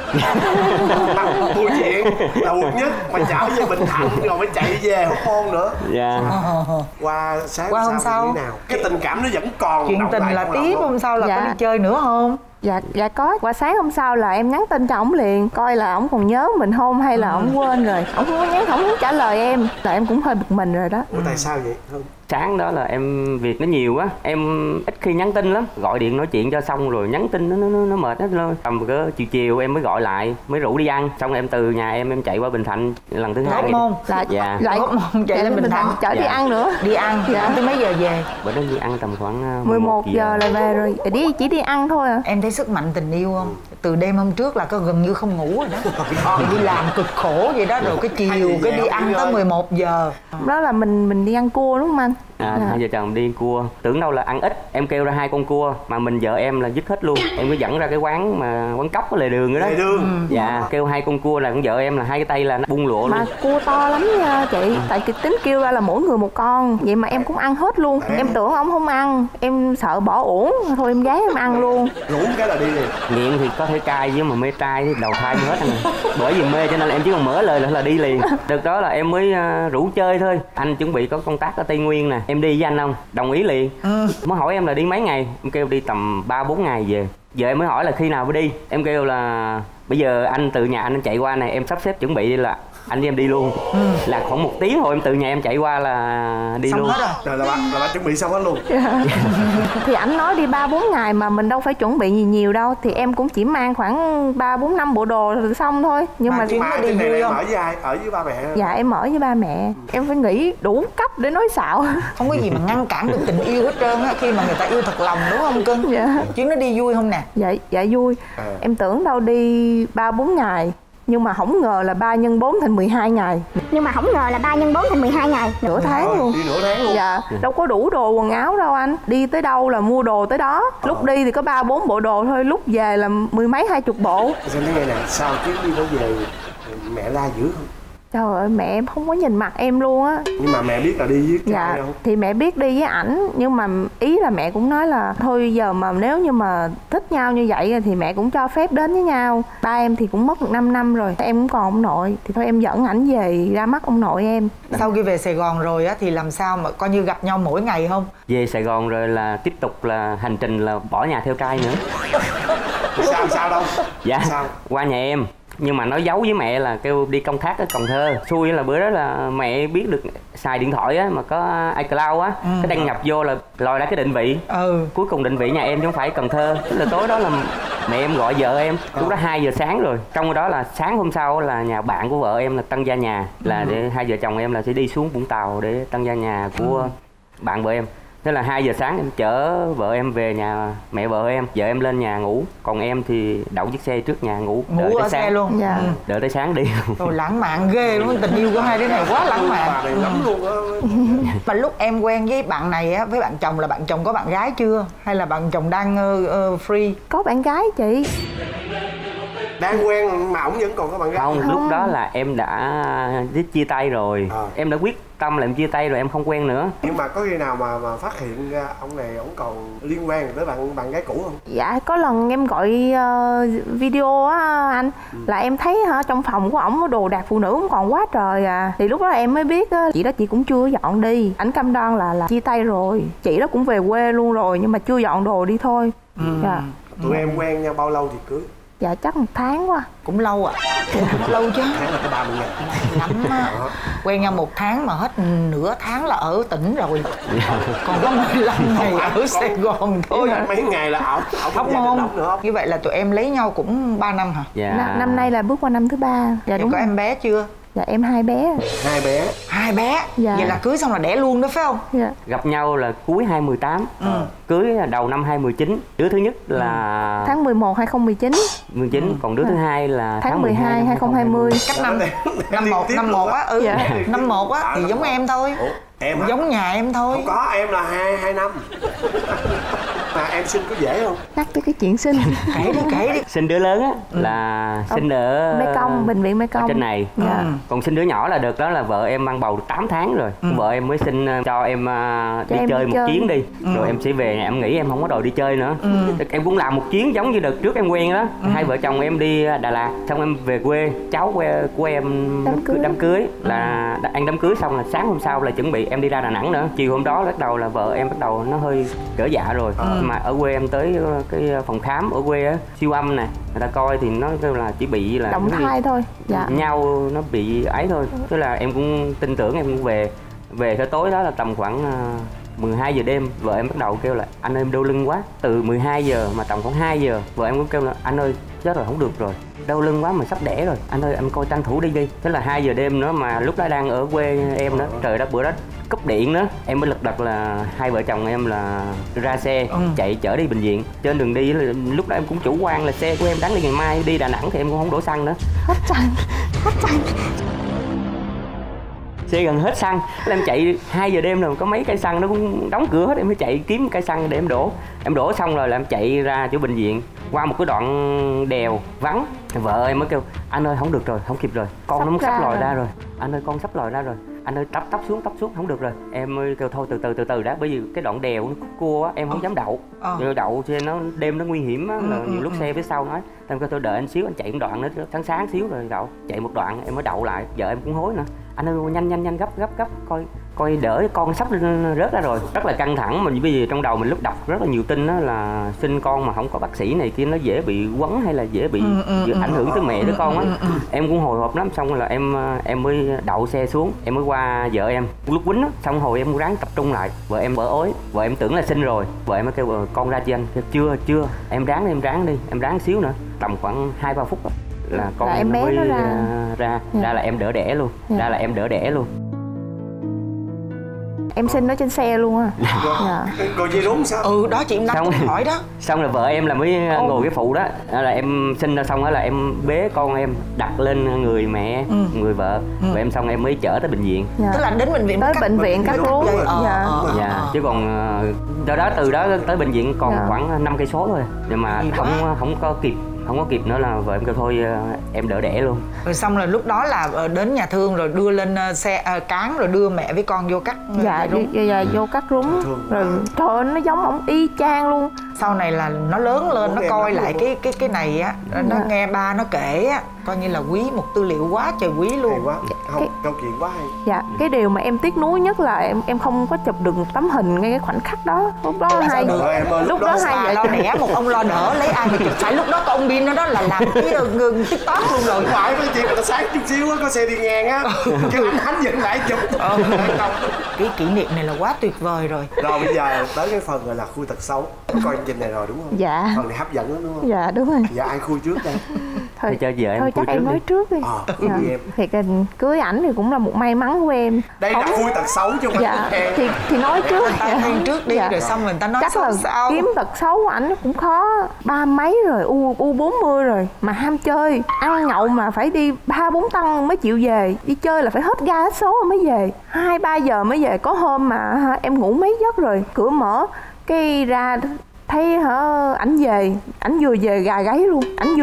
Vui chuyện là một nhất mà chở về Bình Thạnh rồi mới chạy về Hóc Môn nữa. Dạ. Qua sáng qua hôm sau thế nào? Cái tình cảm nó vẫn còn. Chuyện tình là tiếp hôm sau là có đi chơi nữa không? Dạ có. Qua sáng hôm sau là em nhắn tin cho ổng liền, coi là ổng còn nhớ mình không hay là ổng quên rồi. Ổng không có nhắn, ổng không trả lời em, là em cũng hơi bực mình rồi đó. Ủa tại sao vậy? Sáng đó là em việc nó nhiều quá, em ít khi nhắn tin lắm, gọi điện nói chuyện cho xong rồi nhắn tin nó mệt hết luôn. Tầm cỡ chiều em mới gọi lại, mới rủ đi ăn, xong em từ nhà em chạy qua Bình Thạnh lần thứ 2. Hóc Môn lại Hóc Môn chạy lên Bình Thạnh chở đi ăn nữa. Đi ăn tới mấy giờ về? Bữa đó đi ăn tầm khoảng 11 giờ là về rồi. Chỉ đi ăn thôi à. Em thấy sức mạnh tình yêu không? Từ đêm hôm trước là có gần như không ngủ rồi đó. Đi làm cực khổ vậy đó, rồi cái chiều cái đi ăn tới 11 giờ. Đó là mình đi ăn cua đúng không anh? Hai vợ chồng đi cua, tưởng đâu là ăn ít, em kêu ra 2 con cua mà mình vợ em là dứt hết luôn. Em mới dẫn ra cái quán cóc ở lề đường rồi đó. Lề đường. Dạ, kêu 2 con cua là con vợ em là 2 cái tay là nó bung lụa luôn. Mà cua to lắm nha chị, tại cái tính kêu ra là mỗi người 1 con, vậy mà em cũng ăn hết luôn. Em tưởng ông không ăn, em sợ bỏ uổng, thôi em gái em ăn luôn. Rủ cái là đi liền. Nghiện thì có thể cai chứ mà mê trai thì đầu thai hết rồi. Bởi vì mê cho nên là em chỉ còn mở lời là đi liền. Được đó là em mới rủ chơi thôi. Anh chuẩn bị có công tác ở Tây Nguyên nè, em đi với anh không? Đồng ý liền. Mới hỏi em là đi mấy ngày, em kêu đi tầm 3-4 ngày về. Giờ em mới hỏi là khi nào mới đi, em kêu là bây giờ anh từ nhà anh chạy qua này, em sắp xếp chuẩn bị là anh với em đi luôn. Là khoảng 1 tiếng thôi em từ nhà em chạy qua là đi xong luôn. Hết rồi. Rồi là bà chuẩn bị xong hết luôn. Thì ảnh nói đi 3-4 ngày mà mình đâu phải chuẩn bị gì nhiều đâu, thì em cũng chỉ mang khoảng 3-4-5 bộ đồ rồi xong thôi. Nhưng mà chuyến đi vui không? Ở với ai? Ở với ba mẹ? Dạ em ở với ba mẹ. Em phải nghĩ đủ cách để nói xạo. Không có gì mà ngăn cản được tình yêu hết trơn á, khi mà người ta yêu thật lòng đúng không cưng? Dạ. Chuyến nó đi vui không nè? Dạ vui. Em tưởng đâu đi 3-4 ngày, nhưng mà không ngờ là 3 x 4 thành 12 ngày. Nửa tháng luôn. Đi nửa tháng luôn. Dạ, đâu có đủ đồ quần áo đâu anh. Đi tới đâu là mua đồ tới đó. Lúc đi thì có 3-4 bộ đồ thôi, lúc về là 10 mấy 20 bộ. Xem thế này nè, sao chuyến đi đó về mẹ la dữ không? Trời ơi, mẹ em không có nhìn mặt em luôn á. Nhưng mà mẹ biết là đi với trai không? Thì mẹ biết đi với ảnh, nhưng mà ý là mẹ cũng nói là thôi giờ mà nếu như mà thích nhau như vậy thì mẹ cũng cho phép đến với nhau. Ba em thì cũng mất được 5 năm rồi, em cũng còn ông nội, thì thôi em dẫn ảnh về ra mắt ông nội em. Sau khi về Sài Gòn rồi á thì làm sao mà coi như gặp nhau mỗi ngày không? Về Sài Gòn rồi là tiếp tục là hành trình là bỏ nhà theo trai nữa. Sao đâu? Dạ, sao? Qua nhà em. Nhưng mà nói giấu với mẹ là kêu đi công tác ở Cần Thơ. Xui là bữa đó là mẹ biết được xài điện thoại á, mà có iCloud á, cái đăng nhập vô là lòi ra cái định vị. Cuối cùng định vị nhà em chứ không phải Cần Thơ. Tức là tối đó là mẹ em gọi vợ em, lúc đó 2 giờ sáng rồi. Trong đó là sáng hôm sau là nhà bạn của vợ em là tăng gia nhà, là để hai vợ chồng em là sẽ đi xuống Vũng Tàu để tăng gia nhà của bạn vợ em. Thế là 2 giờ sáng em chở vợ em về nhà mẹ vợ em, vợ em lên nhà ngủ, còn em thì đậu chiếc xe trước nhà ngủ ở tới xe luôn. Đợi tới sáng đi. Rồi lãng mạn ghê luôn, tình yêu của hai đứa này quá lãng mạn. Bà này lắm luôn á. Mà lúc em quen với bạn này á, với bạn chồng là bạn chồng có bạn gái chưa? Hay là bạn chồng đang free? Có bạn gái chị. Đang quen mà ổng vẫn còn có bạn gái. Không, lúc đó là em đã chia tay rồi. Em đã quyết tâm là em chia tay rồi, em không quen nữa. Nhưng mà có khi nào mà phát hiện ra ông này ổng còn liên quan tới bạn gái cũ không? Dạ, có lần em gọi video á anh, là em thấy trong phòng của ổng đồ đạc phụ nữ cũng còn quá trời à. Thì lúc đó em mới biết chị đó chị cũng chưa dọn đi. Ảnh cam đoan là chia tay rồi. Chị đó cũng về quê luôn rồi nhưng mà chưa dọn đồ đi thôi. Dạ. Tụi em quen nhau bao lâu thì cưới? Dạ chắc 1 tháng quá. Cũng lâu ạ. Lâu chứ. Tháng là có 30 ngày. Lắm á. Quen nhau 1 tháng mà hết nửa tháng là ở tỉnh rồi. Còn có 15 ngày ở Sài Gòn thôi. Mấy ngày là ổng không ngon nữa. Như vậy là tụi em lấy nhau cũng 3 năm hả? Dạ. Năm nay là bước qua năm thứ 3. Dạ đúng. Có em bé chưa? Dạ em 2 bé. 2 bé. 2 bé. Dạ. Vậy là cưới xong là đẻ luôn đó phải không? Dạ. Gặp nhau là cuối 2018, cưới là đầu năm 2019. Đứa thứ nhất là tháng 11 2019. Còn đứa thứ hai là tháng 12 2020. Cách năm 1 á. Năm 1 á thì giống em thôi. Em giống nhà em thôi. Không có, em là 2 năm. Mà em sinh có dễ không? Nhắc tới cái chuyện sinh. Kể đi. Sinh đứa lớn á là sinh ở Mê Công, bệnh viện Mê Công. ở trên này. Còn sinh đứa nhỏ là đợt đó là vợ em mang bầu được 8 tháng rồi. Vợ em mới xin cho em đi chơi một chuyến đi. Rồi em sẽ về nhà, em nghĩ em không có đòi đi chơi nữa. Em cũng làm một chuyến giống như đợt trước em quen đó. Hai vợ chồng em đi Đà Lạt, xong em về quê, cháu của em đám cưới là ăn đám cưới xong là sáng hôm sau là chuẩn bị em đi ra Đà Nẵng nữa. Chiều hôm đó bắt đầu là vợ em bắt đầu nó hơi trở dạ rồi. Mà ở quê em tới cái phòng khám ở quê á, siêu âm nè, người ta coi thì nó kêu là chỉ bị là động thai thôi. Dạ. Nhau nó bị ấy thôi. Tức là em cũng tin tưởng, em cũng về tới tối đó là tầm khoảng 12 giờ đêm, vợ em bắt đầu kêu là anh ơi em đau lưng quá. Từ 12 giờ mà tầm khoảng 2 giờ vợ em cũng kêu là anh ơi chết rồi, không được rồi, đau lưng quá mà sắp đẻ rồi, anh ơi em coi tranh thủ đi. Thế là 2 giờ đêm nữa, mà lúc đó đang ở quê em đó, trời đó bữa đó cúp điện đó, em mới lật đật là hai vợ chồng em là ra xe chạy chở đi bệnh viện. Trên đường đi lúc đó em cũng chủ quan là xe của em đáng đi ngày mai đi Đà Nẵng thì em cũng không đổ xăng nữa. Hết xăng. Xe gần hết xăng, em chạy 2 giờ đêm rồi có mấy cây xăng nó cũng đóng cửa hết, em mới chạy kiếm cây xăng để em đổ. Em đổ xong rồi là em chạy ra chỗ bệnh viện, qua một cái đoạn đèo vắng, vợ em mới kêu anh ơi không được rồi, không kịp rồi, con nó muốn sắp lòi ra rồi, anh ơi con sắp lòi ra rồi, anh ơi tấp xuống không được rồi. Em mới kêu thôi từ từ đã, bởi vì cái đoạn đèo nó cua á, em không dám đậu. Đậu cho nó đêm nó nguy hiểm á, là nhiều lúc xe phía sau nói em kêu tôi đợi anh xíu, anh chạy một đoạn nữa sáng xíu rồi đậu. Chạy một đoạn em mới đậu lại, vợ em cũng hối nữa, anh ơi nhanh gấp coi đỡ con sắp rớt ra rồi. Rất là căng thẳng, mình bây giờ trong đầu mình lúc đọc rất là nhiều tin đó là sinh con mà không có bác sĩ này kia nó dễ bị quấn hay là dễ bị ảnh hưởng tới mẹ đứa con á. Em cũng hồi hộp lắm, xong là em mới đậu xe xuống, em mới qua vợ em lúc quýnh á, xong hồi em ráng tập trung lại, vợ em bở ối, vợ em tưởng là sinh rồi, vợ em mới kêu con ra chưa anh, kêu chưa em ráng xíu nữa, tầm khoảng 2-3 phút đó, là con em bé mới nó ra là em đỡ đẻ luôn. Em sinh nó trên xe luôn á. Rồi gì đúng sao? Đó chị em đang hỏi đó. Xong rồi vợ em là mới ngồi cái phụ đó, là em sinh ra xong đó là em bế con em đặt lên người mẹ, người vợ, và em xong em mới chở tới bệnh viện. Tức là đến bệnh viện tới bệnh viện cấp cứu. Chứ còn từ đó tới bệnh viện còn khoảng 5 cây số thôi, nhưng mà không có kịp không có kịp nữa là vợ em kêu thôi em đỡ đẻ luôn. Rồi xong rồi lúc đó là đến nhà thương rồi đưa lên xe cán rồi đưa mẹ với con vô cắt. Dạ vô cắt rúng rồi trời ơi nó giống ổng y chang luôn. Sau này là nó lớn lên nó coi lại cái này á, nó nghe ba nó kể á, coi như là quý, một tư liệu quá trời quý luôn. Hay quá. Không, câu chuyện quá hay. Dạ, cái điều mà em tiếc nuối nhất là em không có chụp được một tấm hình ngay cái khoảnh khắc đó. Lúc đó hai lúc đó hai vợ lo đẻ, một ông lo đỡ lấy ai mà chụp. Phải lúc đó có ông Bin đó là làm cái TikTok luôn rồi. Phải với chị mà sáng chút xíu á, có xe đi ngang á, cái anh dừng lại chụp. Cái kỷ niệm này là quá tuyệt vời rồi. Rồi bây giờ tới cái phần gọi là khui tật xấu. Coi chương trình này rồi đúng không? Dạ. Phần này hấp dẫn lắm đúng không? Dạ đúng rồi. Dạ ai khui trước đây? Thôi cho vợ em thôi chắc em nói trước đi. Dạ. Em. Thiệt là cưới ảnh thì cũng là một may mắn của em. Đây là khui tật xấu chứ không dạ. thì nói trước. Người ta khen trước đi rồi xong người ta nói chắc là sau. kiếm tật xấu của ảnh cũng khó. 30 mấy rồi, U40 rồi mà ham chơi, ăn nhậu mà phải đi 3-4 tăng mới chịu về, đi chơi là phải hết ga hết số mới về, 2-3 giờ mới về. Có hôm mà em ngủ mấy giấc rồi, cửa mở cái ra thấy ảnh về, ảnh vừa về gà gáy luôn,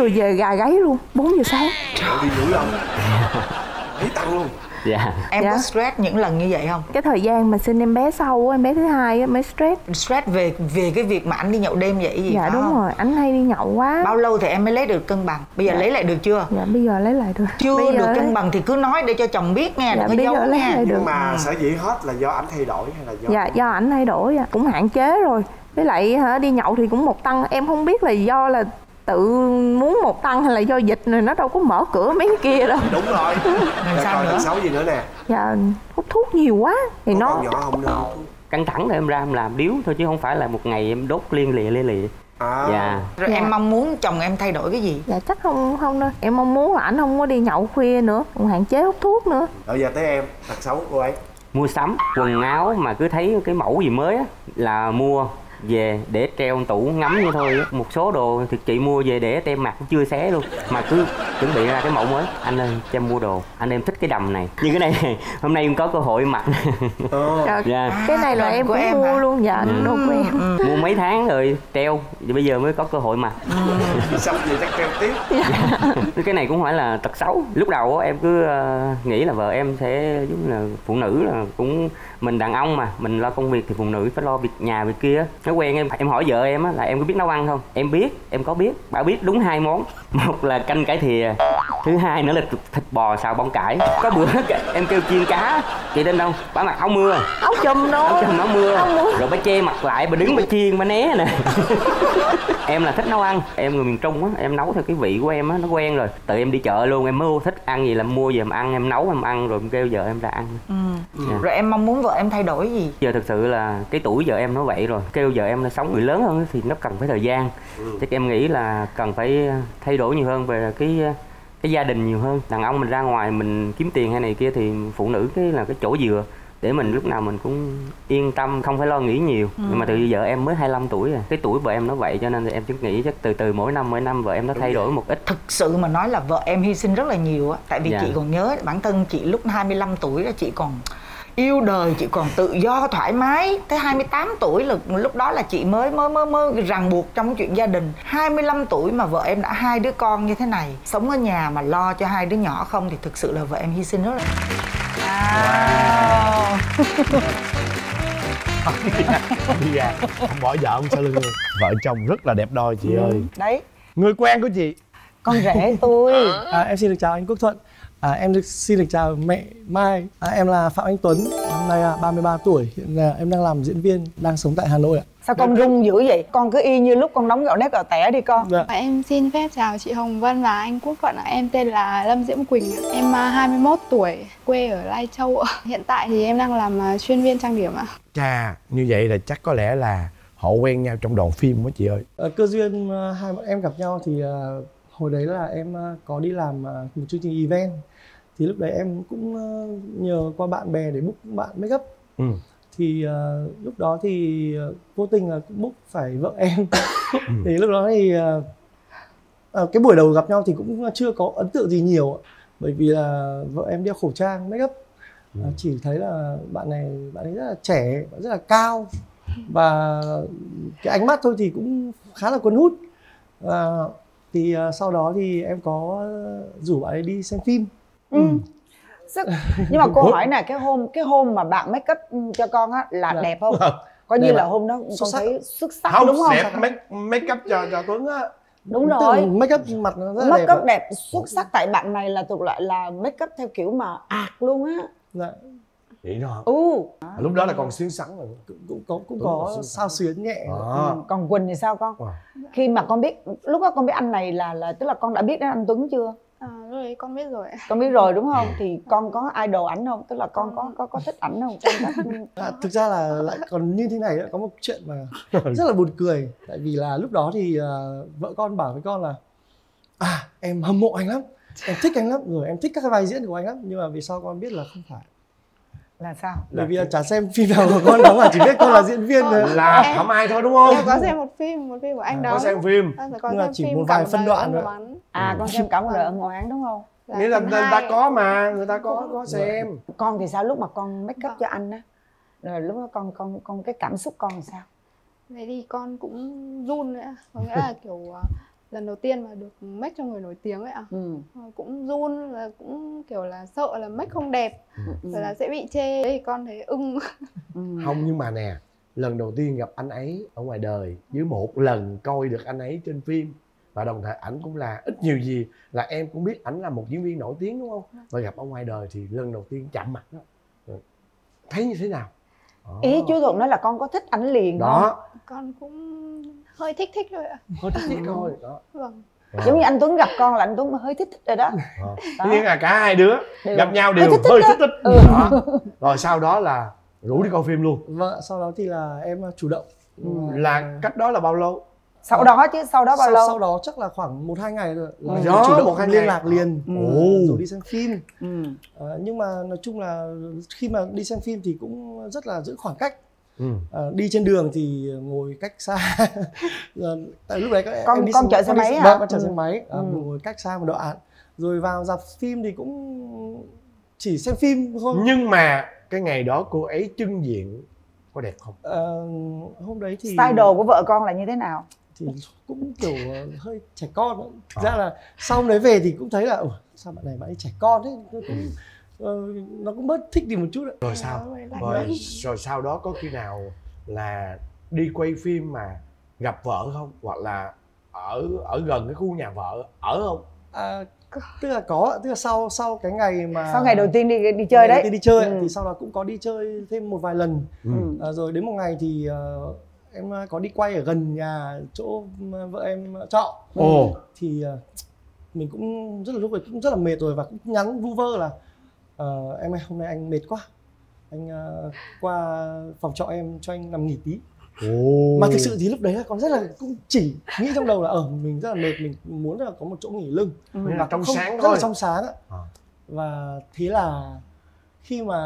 4 giờ sáng. Trời đi dữ không? Thấy tăng luôn. Dạ. Em có stress những lần như vậy không? Cái thời gian mà sinh em bé sau, em bé thứ hai mới Stress về cái việc mà anh đi nhậu đêm vậy gì? Dạ đúng không? rồi, anh hay đi nhậu quá. Bao lâu thì em mới lấy được cân bằng? Bây giờ lấy lại được chưa? Dạ bây giờ lấy lại được. Chưa bây được cân bằng thì cứ nói để cho chồng biết nghe, đừng có giấu nghe. Nhưng mà sở dĩ hết là do anh thay đổi hay là do? Dạ do ảnh thay đổi, cũng hạn chế rồi. Với lại đi nhậu thì cũng một tăng, em không biết là do là tự muốn một tăng hay là do dịch rồi nó đâu có mở cửa mấy cái kia đâu. Đúng rồi. Rồi sao nữa? xấu gì nữa nè? Dạ hút thuốc nhiều quá thì Con nó nhỏ không nên hút thuốc. Căng thẳng thì em ra em làm điếu thôi chứ không phải là một ngày em đốt liên lịa. Dạ. Rồi em mong muốn chồng em thay đổi cái gì? Dạ chắc không đâu. Em mong muốn là ảnh không có đi nhậu khuya nữa, cũng hạn chế hút thuốc nữa. Rồi giờ tới em, tật xấu của cô ấy. Mua sắm quần áo mà cứ thấy cái mẫu gì mới á là mua về để treo tủ ngắm như thôi á. Một số đồ thì chị mua về để tem mặc chưa xé luôn mà cứ chuẩn bị ra cái mẫu mới. Anh ơi cho em mua đồ, anh em thích cái đầm này như cái này hôm nay em có cơ hội mặc. Dạ. Cái này là em cũng mua hả? Luôn dạ. Đồ của em mua mấy tháng rồi treo bây giờ mới có cơ hội mặc. Xong gì chắc treo tiếp. Cái này cũng phải là tật xấu. Lúc đầu em cứ nghĩ là vợ em sẽ giống là phụ nữ, là cũng mình đàn ông mà mình lo công việc thì phụ nữ phải lo việc nhà việc kia. Nó quen em hỏi vợ em á là em có biết nấu ăn không? Em biết, em có biết. Bà biết đúng 2 món. Một là canh cải thìa, thứ hai nữa là thịt bò xào bông cải. Có bữa em kêu chiên cá, chị tin không? Bà mặc áo mưa, áo chùm đâu, áo chùm áo mưa, rồi bà che mặt lại, bà đứng bà chiên bà né nè. Em là thích nấu ăn, em người miền Trung á, em nấu theo cái vị của em á, nó quen rồi. Tự em đi chợ luôn, em mua thích ăn gì là mua về em ăn, em nấu em ăn rồi em kêu vợ em ra ăn. Rồi em mong muốn vợ em thay đổi gì? Giờ thực sự là cái tuổi vợ em nó vậy rồi, kêu vợ em là sống người lớn hơn thì nó cần phải thời gian. Chắc em nghĩ là cần phải thay đổi nhiều hơn về cái gia đình nhiều hơn. Đàn ông mình ra ngoài mình kiếm tiền hay này kia thì phụ nữ cái là cái chỗ dựa để mình lúc nào mình cũng yên tâm, không phải lo nghĩ nhiều. Nhưng mà từ vợ em mới 25 tuổi rồi, cái tuổi vợ em nó vậy cho nên em chỉ nghĩ chắc từ mỗi năm vợ em nó thay đổi một ít. Thực sự mà nói là vợ em hy sinh rất là nhiều á. Tại vì chị còn nhớ bản thân chị lúc 25 tuổi là chị còn yêu đời, chị còn tự do thoải mái. Tới 28 tuổi là lúc đó là chị mới ràng buộc trong chuyện gia đình. 25 tuổi mà vợ em đã 2 đứa con như thế này, sống ở nhà mà lo cho 2 đứa nhỏ không thì thực sự là vợ em hy sinh rất là. Không bỏ vợ không sau lưng luôn. Vợ chồng rất là đẹp đôi chị ơi. Đấy. Người quen của chị. Con rể tôi. Em xin được chào anh Quốc Thuận. Em xin được chào mẹ Mai. Em là Phạm Anh Tuấn, năm nay 33 tuổi. Hiện giờ em đang làm diễn viên, đang sống tại Hà Nội ạ. Sao con rung dữ vậy? Con cứ y như lúc con đóng gạo nếp gạo tẻ đi con. Em xin phép chào chị Hồng Vân và anh Quốc Thuận. Em tên là Lâm Diễm Quỳnh. Em 21 tuổi, quê ở Lai Châu. Hiện tại thì em đang làm chuyên viên trang điểm ạ. Chà, như vậy là chắc có lẽ là họ quen nhau trong đoàn phim đó chị ơi. Cơ duyên hai bọn em gặp nhau thì hồi đấy là em có đi làm một chương trình event. Thì lúc đấy em cũng nhờ qua bạn bè để book bạn make up. Thì lúc đó thì vô tình là cũng book phải vợ em. Thì lúc đó thì cái buổi đầu gặp nhau thì cũng chưa có ấn tượng gì nhiều, bởi vì là vợ em đeo khẩu trang make up. Chỉ thấy là bạn ấy rất là trẻ, rất là cao, và cái ánh mắt thôi thì cũng khá là cuốn hút. Thì sau đó thì em có rủ bạn ấy đi xem phim. Nhưng mà cô hỏi nè, cái hôm mà bạn make up cho con á là đẹp không? Coi như là hôm đó con thấy xuất sắc không, đúng không? đẹp make up cho Tuấn á. Đúng rồi, make up mặt nó rất là make đẹp. up đẹp xuất sắc, tại bạn này là thuộc loại là make up theo kiểu mà ạt luôn á. Dạ. Vậy đó. Lúc đó là còn xuyến xắn rồi. Cũng có sao xuyến nhẹ. Còn Quỳnh thì sao con? Khi mà con biết, lúc đó con biết anh này là tức là con đã biết đến anh Tuấn chưa? Lúc đấy con biết rồi. Con biết rồi đúng không? Thì con có idol ảnh không? Tức là con có thích ảnh không? Trong các... Thực ra là lại còn như thế này nữa, có một chuyện mà rất là buồn cười. Tại vì là lúc đó thì vợ con bảo với con là em hâm mộ anh lắm, em thích anh lắm, rồi em thích các cái vai diễn của anh lắm. Nhưng mà vì sao con biết là không phải. Là sao? Bởi vì chả xem phim nào của con đóng, chỉ biết con là diễn viên thôi. Là Thảo Mai thôi đúng không? Em có xem một phim của anh đó. Có xem phim. Nhưng mà chỉ một vài phân đoạn thôi. Con xem cả một đời ân oán đúng không? Nghĩa là người ta có mà, người ta có xem. Con thì sao, lúc mà con make up cho anh á, rồi lúc đó con cái cảm xúc con sao? Thế thì con cũng run nữa, có nghĩa là kiểu lần đầu tiên mà được make cho người nổi tiếng ấy ạ. Cũng run, là cũng kiểu là sợ là make không đẹp, rồi là sẽ bị chê. Thì con thấy ưng. Không, nhưng mà nè, lần đầu tiên gặp anh ấy ở ngoài đời, với một lần coi được anh ấy trên phim, và đồng thời ảnh cũng là ít nhiều gì là em cũng biết ảnh là một diễn viên nổi tiếng đúng không? Và gặp ở ngoài đời thì lần đầu tiên chạm mặt đó, thấy như thế nào? Ý chú Thuận nói là con có thích ảnh liền đó không? Con cũng hơi thích thôi ạ. Hơi thích thôi đó. Vâng. Giống như anh Tuấn gặp con là anh Tuấn hơi thích rồi đó. Tất nhiên là cả hai đứa gặp nhau đều hơi thích. Rồi sau đó là rủ đi coi phim luôn. Vâng, sau đó thì là em chủ động. Là cách đó là bao lâu? Sau đó chứ, sau đó bao lâu? Sau đó chắc là khoảng 1-2 ngày rồi. Chủ động 1-2 liên lạc liền. Rồi đi xem phim. Nhưng mà nói chung là khi mà đi xem phim thì cũng rất là giữ khoảng cách. Đi trên đường thì ngồi cách xa. Tại lúc đấy con chở xe máy hả? Vâng, con chở xe máy, ngồi cách xa một đoạn. Rồi vào rạp phim thì cũng chỉ xem phim thôi. Nhưng mà cái ngày đó cô ấy trưng diện có đẹp không? Hôm đấy thì style đồ của vợ con là như thế nào? Thì cũng kiểu hơi trẻ con. Thực ra là sau đấy về thì cũng thấy là sao bạn này trẻ con ấy, nó cũng bớt thích đi một chút đấy. Rồi sao? Rồi sau đó có khi nào là đi quay phim mà gặp vợ không? Hoặc là ở gần cái khu nhà vợ ở không? Tức là có, tức là sau cái ngày mà sau ngày đầu tiên đi chơi đấy, đi chơi thì sau đó cũng có đi chơi thêm một vài lần. Rồi đến một ngày thì em có đi quay ở gần nhà chỗ vợ em trọ. Thì mình cũng lúc đấy cũng rất là mệt rồi, và cũng nhắn vu vơ là em ơi, hôm nay anh mệt quá, anh qua phòng trọ em cho anh nằm nghỉ tí. Mà thực sự thì lúc đấy là con rất là cũng chỉ nghĩ trong đầu là mình rất là mệt, mình muốn là có một chỗ nghỉ lưng là trong sáng thôi, rất là trong sáng ạ. Và thế là khi mà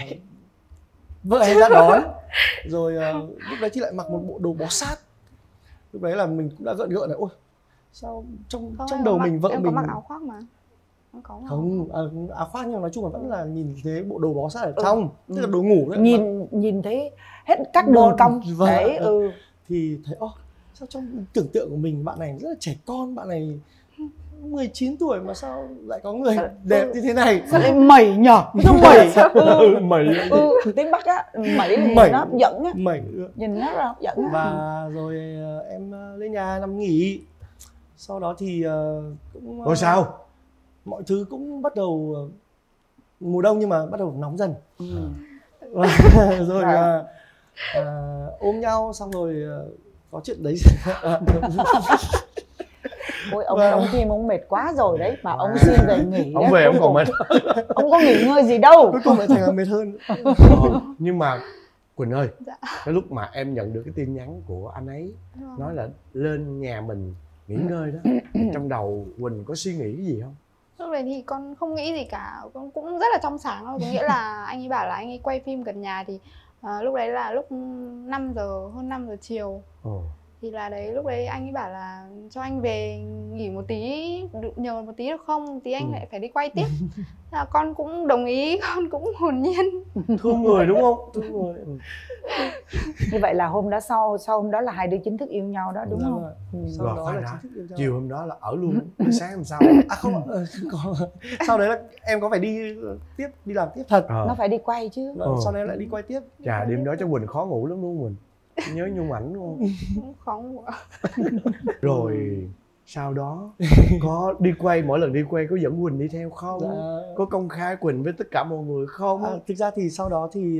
vợ em ra đón rồi lúc đấy thì lại mặc một bộ đồ bó sát. Lúc đấy là mình cũng đã gợn là ôi sao trong đầu mình vợ em mình có mặc áo khoác mà không áo khoác, nhưng mà nói chung là vẫn là nhìn thấy bộ đồ bó sát ở trong, tức là đồ ngủ đấy, nhìn thấy hết các đường cong đấy. Thì thấy sao trong tưởng tượng của mình bạn này rất là trẻ con, bạn này 19 tuổi mà sao lại có người đẹp như thế này, sao lại mẩy nhở, mẩy tiếng Bắc á, mẩy nó hấp dẫn á, nhìn nó rất là hấp dẫn á. Và rồi em lên nhà nằm nghỉ, sau đó thì cũng rồi sao mọi thứ cũng bắt đầu mùa đông nhưng mà bắt đầu nóng dần. Rồi ôm nhau xong rồi có chuyện đấy. Ôi ông Kim ông mệt quá rồi đấy mà ông xin về nghỉ. Ông về ông còn mệt. Ông có nghỉ ngơi gì đâu. Cuối cùng lại thành mệt hơn. Nhưng mà Quỳnh ơi, cái lúc mà em nhận được cái tin nhắn của anh ấy nói là lên nhà mình nghỉ ngơi đó, trong đầu Quỳnh có suy nghĩ cái gì không? Lúc đấy thì con không nghĩ gì cả, con cũng rất là trong sáng thôi. Có nghĩa là anh ấy bảo là anh ấy quay phim gần nhà thì lúc đấy là lúc 5 giờ, hơn 5 giờ chiều. Thì là đấy, lúc đấy anh ấy bảo là cho anh về nghỉ một tí, nhờ một tí được không, tí anh lại phải đi quay tiếp. Thế là con cũng đồng ý, con cũng hồn nhiên. Thương người đúng không? Thương người. Như vậy là hôm đó sau hôm đó là hai đứa chính thức yêu nhau đó đúng không? Sau Rồi, đó là chính thức yêu nhau. chiều hôm đó là ở luôn, sáng hôm sau. À không, còn sau đấy là em có phải đi làm tiếp thật. Nó phải đi quay chứ. Sau đấy lại đi quay tiếp. Chà, đêm đó cháu Quỳnh khó ngủ lắm đúng không Quỳnh? Nhớ nhung ảnh luôn. Cũng khó ngủ. Rồi sau đó có đi quay, mỗi lần đi quay có dẫn Quỳnh đi theo không? Có công khai Quỳnh với tất cả mọi người không? Thực ra thì sau đó thì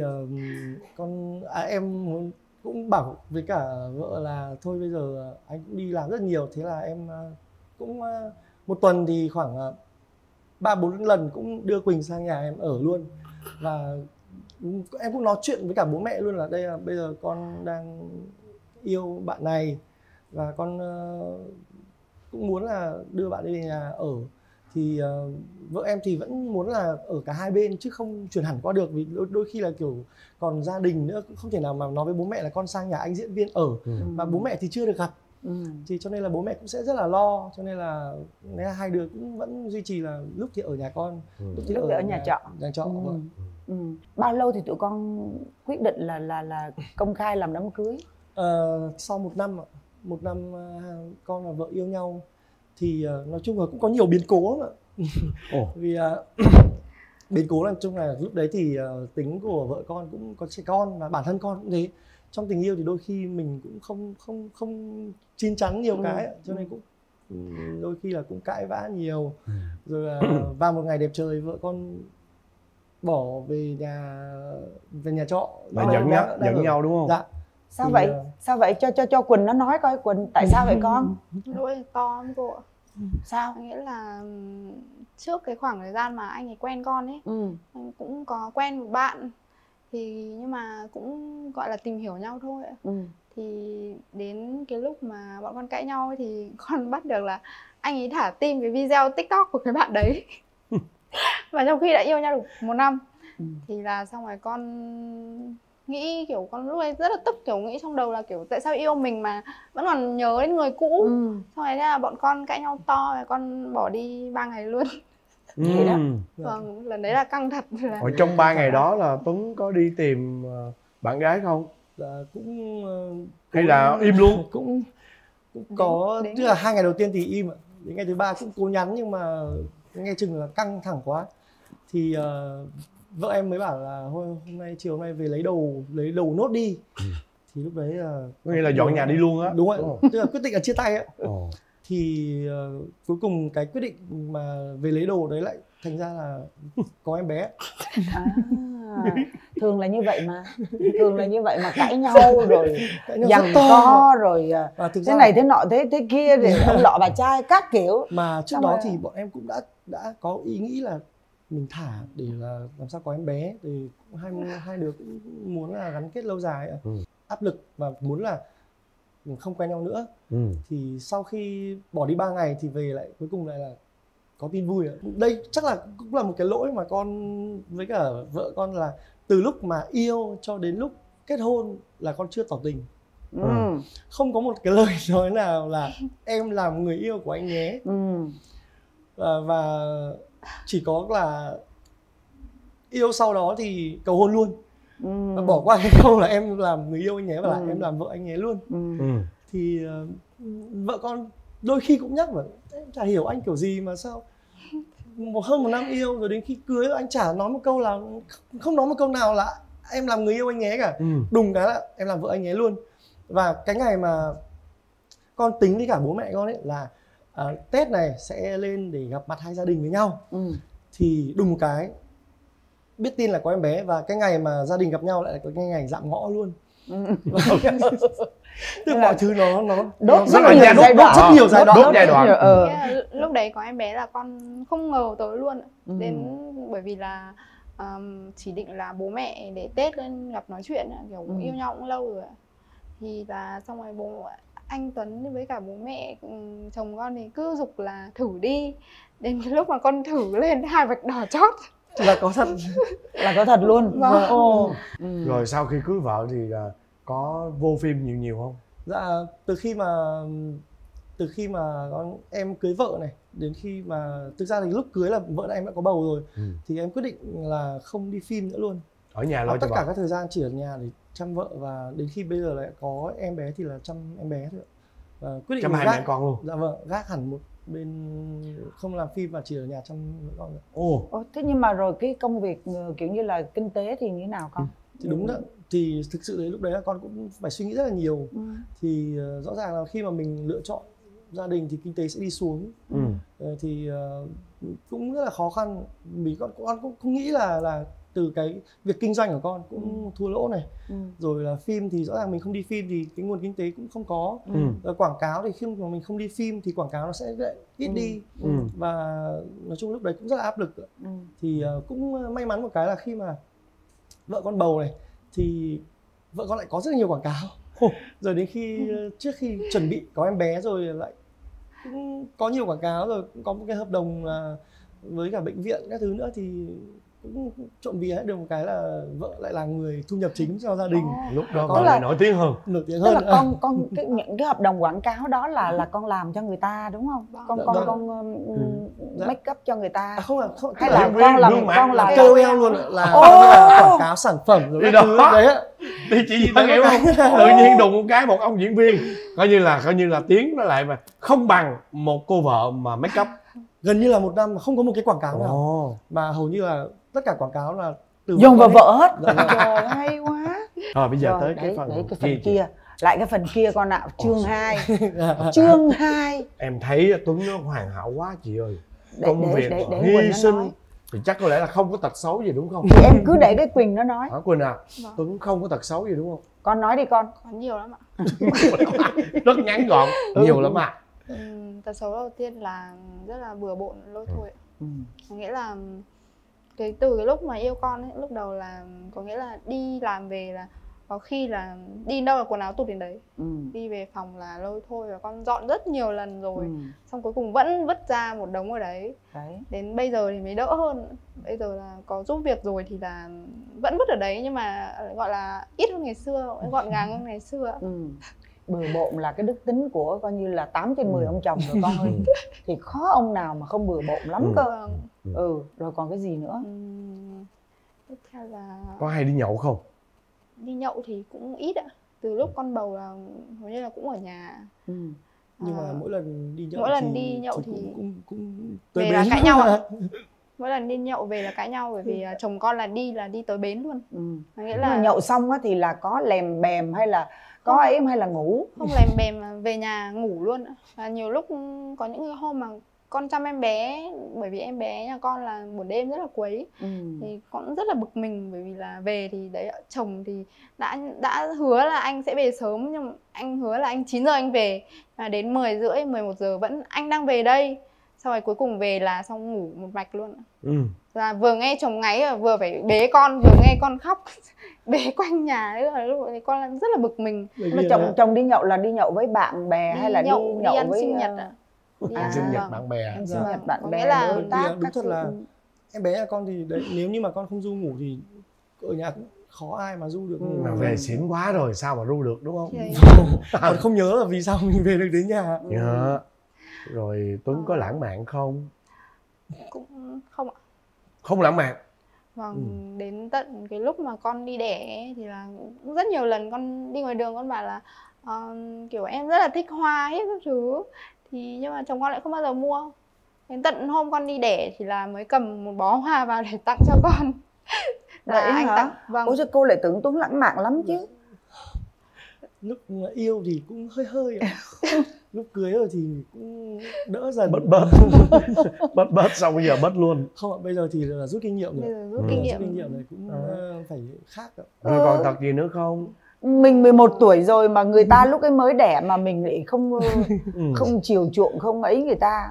em cũng bảo với cả vợ là thôi bây giờ anh cũng đi làm rất nhiều, thế là em cũng một tuần thì khoảng 3-4 lần cũng đưa Quỳnh sang nhà em ở luôn. Và em cũng nói chuyện với cả bố mẹ luôn là đây là bây giờ con đang yêu bạn này và con cũng muốn là đưa bạn đi về nhà ở. Thì vợ em thì vẫn muốn là ở cả hai bên chứ không chuyển hẳn qua được, vì đôi khi là kiểu còn gia đình nữa, cũng không thể nào mà nói với bố mẹ là con sang nhà anh diễn viên ở mà bố mẹ thì chưa được gặp. Thì cho nên là bố mẹ cũng sẽ rất là lo, cho nên là hai đứa cũng vẫn duy trì là lúc thì ở nhà con, lúc thì ở nhà trọ. Bao lâu thì tụi con quyết định là công khai làm đám cưới? Sau 1 năm ạ. 1 năm con và vợ yêu nhau thì nói chung là cũng có nhiều biến cố mà. Vì biến cố là chung là lúc đấy thì tính của vợ con cũng có trẻ con và bản thân con cũng thế. Trong tình yêu thì đôi khi mình cũng không chín chắn nhiều cái, cho nên cũng đôi khi là cũng cãi vã nhiều. Rồi là vào một ngày đẹp trời vợ con bỏ về nhà trọ. Và giận nhau đúng không? Dạ. Sao thì, vậy? Sao vậy? Cho Quỳnh nó nói coi. Quỳnh tại sao vậy con? Lỗi to lắm cô ạ. Sao? Nghĩa là trước cái khoảng thời gian mà anh ấy quen con ấy, anh cũng có quen một bạn, thì nhưng mà cũng gọi là tìm hiểu nhau thôi ạ. Thì đến cái lúc mà bọn con cãi nhau ấy, thì con bắt được là anh ấy thả tim cái video TikTok của cái bạn đấy. Và trong khi đã yêu nhau được 1 năm. Thì là xong rồi con nghĩ kiểu con lúc ấy rất là tức, kiểu nghĩ trong đầu là kiểu tại sao yêu mình mà vẫn còn nhớ đến người cũ. Xong rồi thế là bọn con cãi nhau to và con bỏ đi 3 ngày luôn. Vậy đó. Vâng, lần đấy là căng thật. Ở trong 3 ngày đó là Tuấn có đi tìm bạn gái không? Cũng hay là im luôn? Cũng có, tức là 2 ngày đầu tiên thì im ạ. Đến ngày thứ 3 cũng cố nhắn nhưng mà nghe chừng là căng thẳng quá. Thì vợ em mới bảo là chiều hôm nay về lấy đầu nốt đi. Thì lúc đấy có nghĩa là dọn nhà đi luôn á. Đúng rồi, tức là quyết định là chia tay á. Thì cuối cùng cái quyết định mà về lấy đồ đấy lại thành ra là có em bé. Thường là như vậy mà cãi nhau rồi giằng co rồi thế này thế nọ thế kia rồi ông lọ bà trai các kiểu. Mà trước đó thì bọn em cũng đã có ý nghĩ là mình thả để là làm sao có em bé, thì hai đứa cũng muốn là gắn kết lâu dài, áp lực và muốn là mình không quen nhau nữa. Thì sau khi bỏ đi 3 ngày thì về lại cuối cùng lại là có tin vui. Đây chắc là cũng là một cái lỗi mà con với cả vợ con, là từ lúc mà yêu cho đến lúc kết hôn là con chưa tỏ tình. Không có một cái lời nói nào là em làm người yêu của anh nhé. Và chỉ có là yêu sau đó thì cầu hôn luôn. Bỏ qua cái câu là em làm người yêu anh nhé và là em làm vợ anh nhé luôn. Thì vợ con đôi khi cũng nhắc mà em chả hiểu anh kiểu gì mà sao hơn 1 năm yêu rồi đến khi cưới anh chả nói một câu là không nói một câu nào là em làm người yêu anh nhé cả. Đùng cái là em làm vợ anh nhé luôn. Và cái ngày mà con tính với cả bố mẹ con ấy là Tết này sẽ lên để gặp mặt hai gia đình với nhau. Thì đùng cái biết tin là có em bé, và cái ngày mà gia đình gặp nhau lại là cái ngày dạm ngõ luôn. Tức mọi thứ nó đốt rất nhiều giai đoạn. Lúc đấy có em bé là con không ngờ tới luôn. Đến bởi vì là chỉ định là bố mẹ để Tết lên gặp nói chuyện, kiểu yêu nhau cũng lâu rồi. Thì là xong rồi anh Tuấn với cả bố mẹ chồng con thì cứ giục là thử đi. Đến cái lúc mà con thử lên 2 vạch đỏ chót là có thật. Là có thật luôn. Rồi sau khi cưới vợ thì có vô phim nhiều không? Dạ, từ khi mà em cưới vợ này, đến khi mà thực ra thì lúc cưới là vợ em đã có bầu rồi, thì em quyết định là không đi phim nữa luôn. Ở nhà lo tất cho cả vợ. các thời gian chỉ ở nhà để chăm vợ, và đến khi bây giờ lại có em bé thì là chăm em bé thôi. Và quyết định Chăm hai mẹ con luôn. Dạ vâng, gác hẳn một bên, không làm phim và chỉ ở nhà chăm con nữa. Ồ, thế nhưng mà rồi cái công việc kiểu như là kinh tế thì như thế nào con? Thì đúng đó, thì thực sự đấy lúc đấy là con cũng phải suy nghĩ rất là nhiều. Thì rõ ràng là khi mà mình lựa chọn gia đình thì kinh tế sẽ đi xuống. Thì cũng rất là khó khăn, vì con cũng không nghĩ là từ cái việc kinh doanh của con cũng thua lỗ này. Rồi là phim thì rõ ràng mình không đi phim thì cái nguồn kinh tế cũng không có. Rồi quảng cáo thì khi mà mình không đi phim thì quảng cáo nó sẽ ít đi. Và nói chung lúc đấy cũng rất là áp lực. Thì cũng may mắn một cái là khi mà vợ con bầu này thì vợ con lại có rất là nhiều quảng cáo. Rồi đến khi trước khi chuẩn bị có em bé rồi lại cũng có nhiều quảng cáo, rồi cũng có một cái hợp đồng với cả bệnh viện các thứ nữa, thì cũng trộm vía được một cái là vợ lại là người thu nhập chính cho gia đình. Lúc đó con lại nổi tiếng hơn. Nổi tiếng Tức hơn. là con những cái hợp đồng quảng cáo đó là con làm cho người ta đúng không? Con make up cho người ta. Không hay là con là KOL luôn, là quảng cáo sản phẩm rồi đi các thứ đấy ạ. Thì chị hiểu không? Tự nhiên đụng một ông diễn viên coi như là tiếng nó lại mà không bằng một cô vợ mà make up. Gần như là một năm mà không có một cái quảng cáo nào, mà hầu như là tất cả quảng cáo là từ dùng vào vợ hết. Trời, hay quá. Rồi bây giờ Rồi, tới cái phần kia. Lại cái phần kia con ạ, chương 2. Chương 2. Em thấy Tuấn nó hoàn hảo quá chị ơi. Công việc để hy sinh thì chắc có lẽ là không có tật xấu gì đúng không? Thì em cứ để cái Quỳnh nó nói. Hả Quỳnh à? Tuấn không có tật xấu gì đúng không? Con nói đi con. Có nhiều lắm ạ. Rất ngắn gọn, nhiều lắm ạ. Tật xấu đầu tiên là rất là bừa bộn lôi thôi. Nghĩa là từ cái lúc mà yêu con ấy, lúc đầu là có nghĩa là đi làm về là có khi là đi đâu là quần áo tụt đến đấy. Đi về phòng là lôi thôi, và con dọn rất nhiều lần rồi. Xong cuối cùng vẫn vứt ra một đống ở đấy. Đến bây giờ thì mới đỡ hơn. Bây giờ là có giúp việc rồi thì là vẫn vứt ở đấy, nhưng mà gọi là ít hơn ngày xưa, gọn gàng hơn ngày xưa. Bừa bộn là cái đức tính của coi như là 8 trên 10 ông chồng rồi con ơi. Thì khó ông nào mà không bừa bộn lắm cơ. Rồi còn cái gì nữa? Tiếp theo là có hay đi nhậu không? Đi nhậu thì cũng ít ạ. Từ lúc con bầu là hầu như là cũng ở nhà. Nhưng mà mỗi lần đi nhậu thì cũng về là cãi nhau ạ. Mỗi lần đi nhậu về là cãi nhau, bởi vì chồng con là đi tới bến luôn. Nghĩa là nhậu xong á thì là có lèm bèm hay là có ấy hay là ngủ? Không lèm bèm mà về nhà ngủ luôn ạ. Và nhiều lúc có những cái hôm mà con chăm em bé, bởi vì em bé nhà con là buổi đêm rất là quấy. Thì con rất là bực mình, bởi vì là về thì đấy, chồng thì đã hứa là anh sẽ về sớm, nhưng mà anh hứa là anh 9 giờ anh về, và đến 10 rưỡi 11 giờ vẫn anh đang về đây. Sau rồi cuối cùng về là xong ngủ một mạch luôn. Là vừa nghe chồng ngáy vừa phải bế con, vừa nghe con khóc bế quanh nhà đấy, lúc đấy con rất là bực mình. Mà chồng đi nhậu là đi nhậu với bạn bè hay là đi nhậu ăn với sinh nhật ạ? Ăn sinh nhật bạn bè. Ăn sinh nhật bạn bè là đối tác. Đúng thật là em bé nhà con thì đấy, nếu như mà con không ru ngủ thì ở nhà cũng khó ai mà ru được. Mà về xỉn quá rồi sao mà ru được đúng không? Con không nhớ là vì sao mình về được đến nhà. Rồi Tuấn có lãng mạn không? Cũng không ạ. Không lãng mạn. Vâng, đến tận cái lúc mà con đi đẻ thì là rất nhiều lần con đi ngoài đường con bảo là kiểu em rất là thích hoa hết các thứ, thì nhưng mà chồng con lại không bao giờ mua. Đến tận hôm con đi đẻ thì là mới cầm một bó hoa vào để tặng cho con. Là anh tặng. Vâng. Ủa sao cô lại tưởng Tuấn lãng mạn lắm chứ? Lúc yêu thì cũng hơi hơi lúc cưới rồi thì cũng đỡ dần, bớt xong bây giờ bớt luôn. Không ạ, bây giờ thì là rút kinh nghiệm rồi. Bây giờ rút kinh nghiệm này cũng phải khác ạ. Rồi còn tật gì nữa không? Mình 11 tuổi rồi mà người ta lúc ấy mới đẻ mà mình lại không không chiều chuộng, không ấy người ta.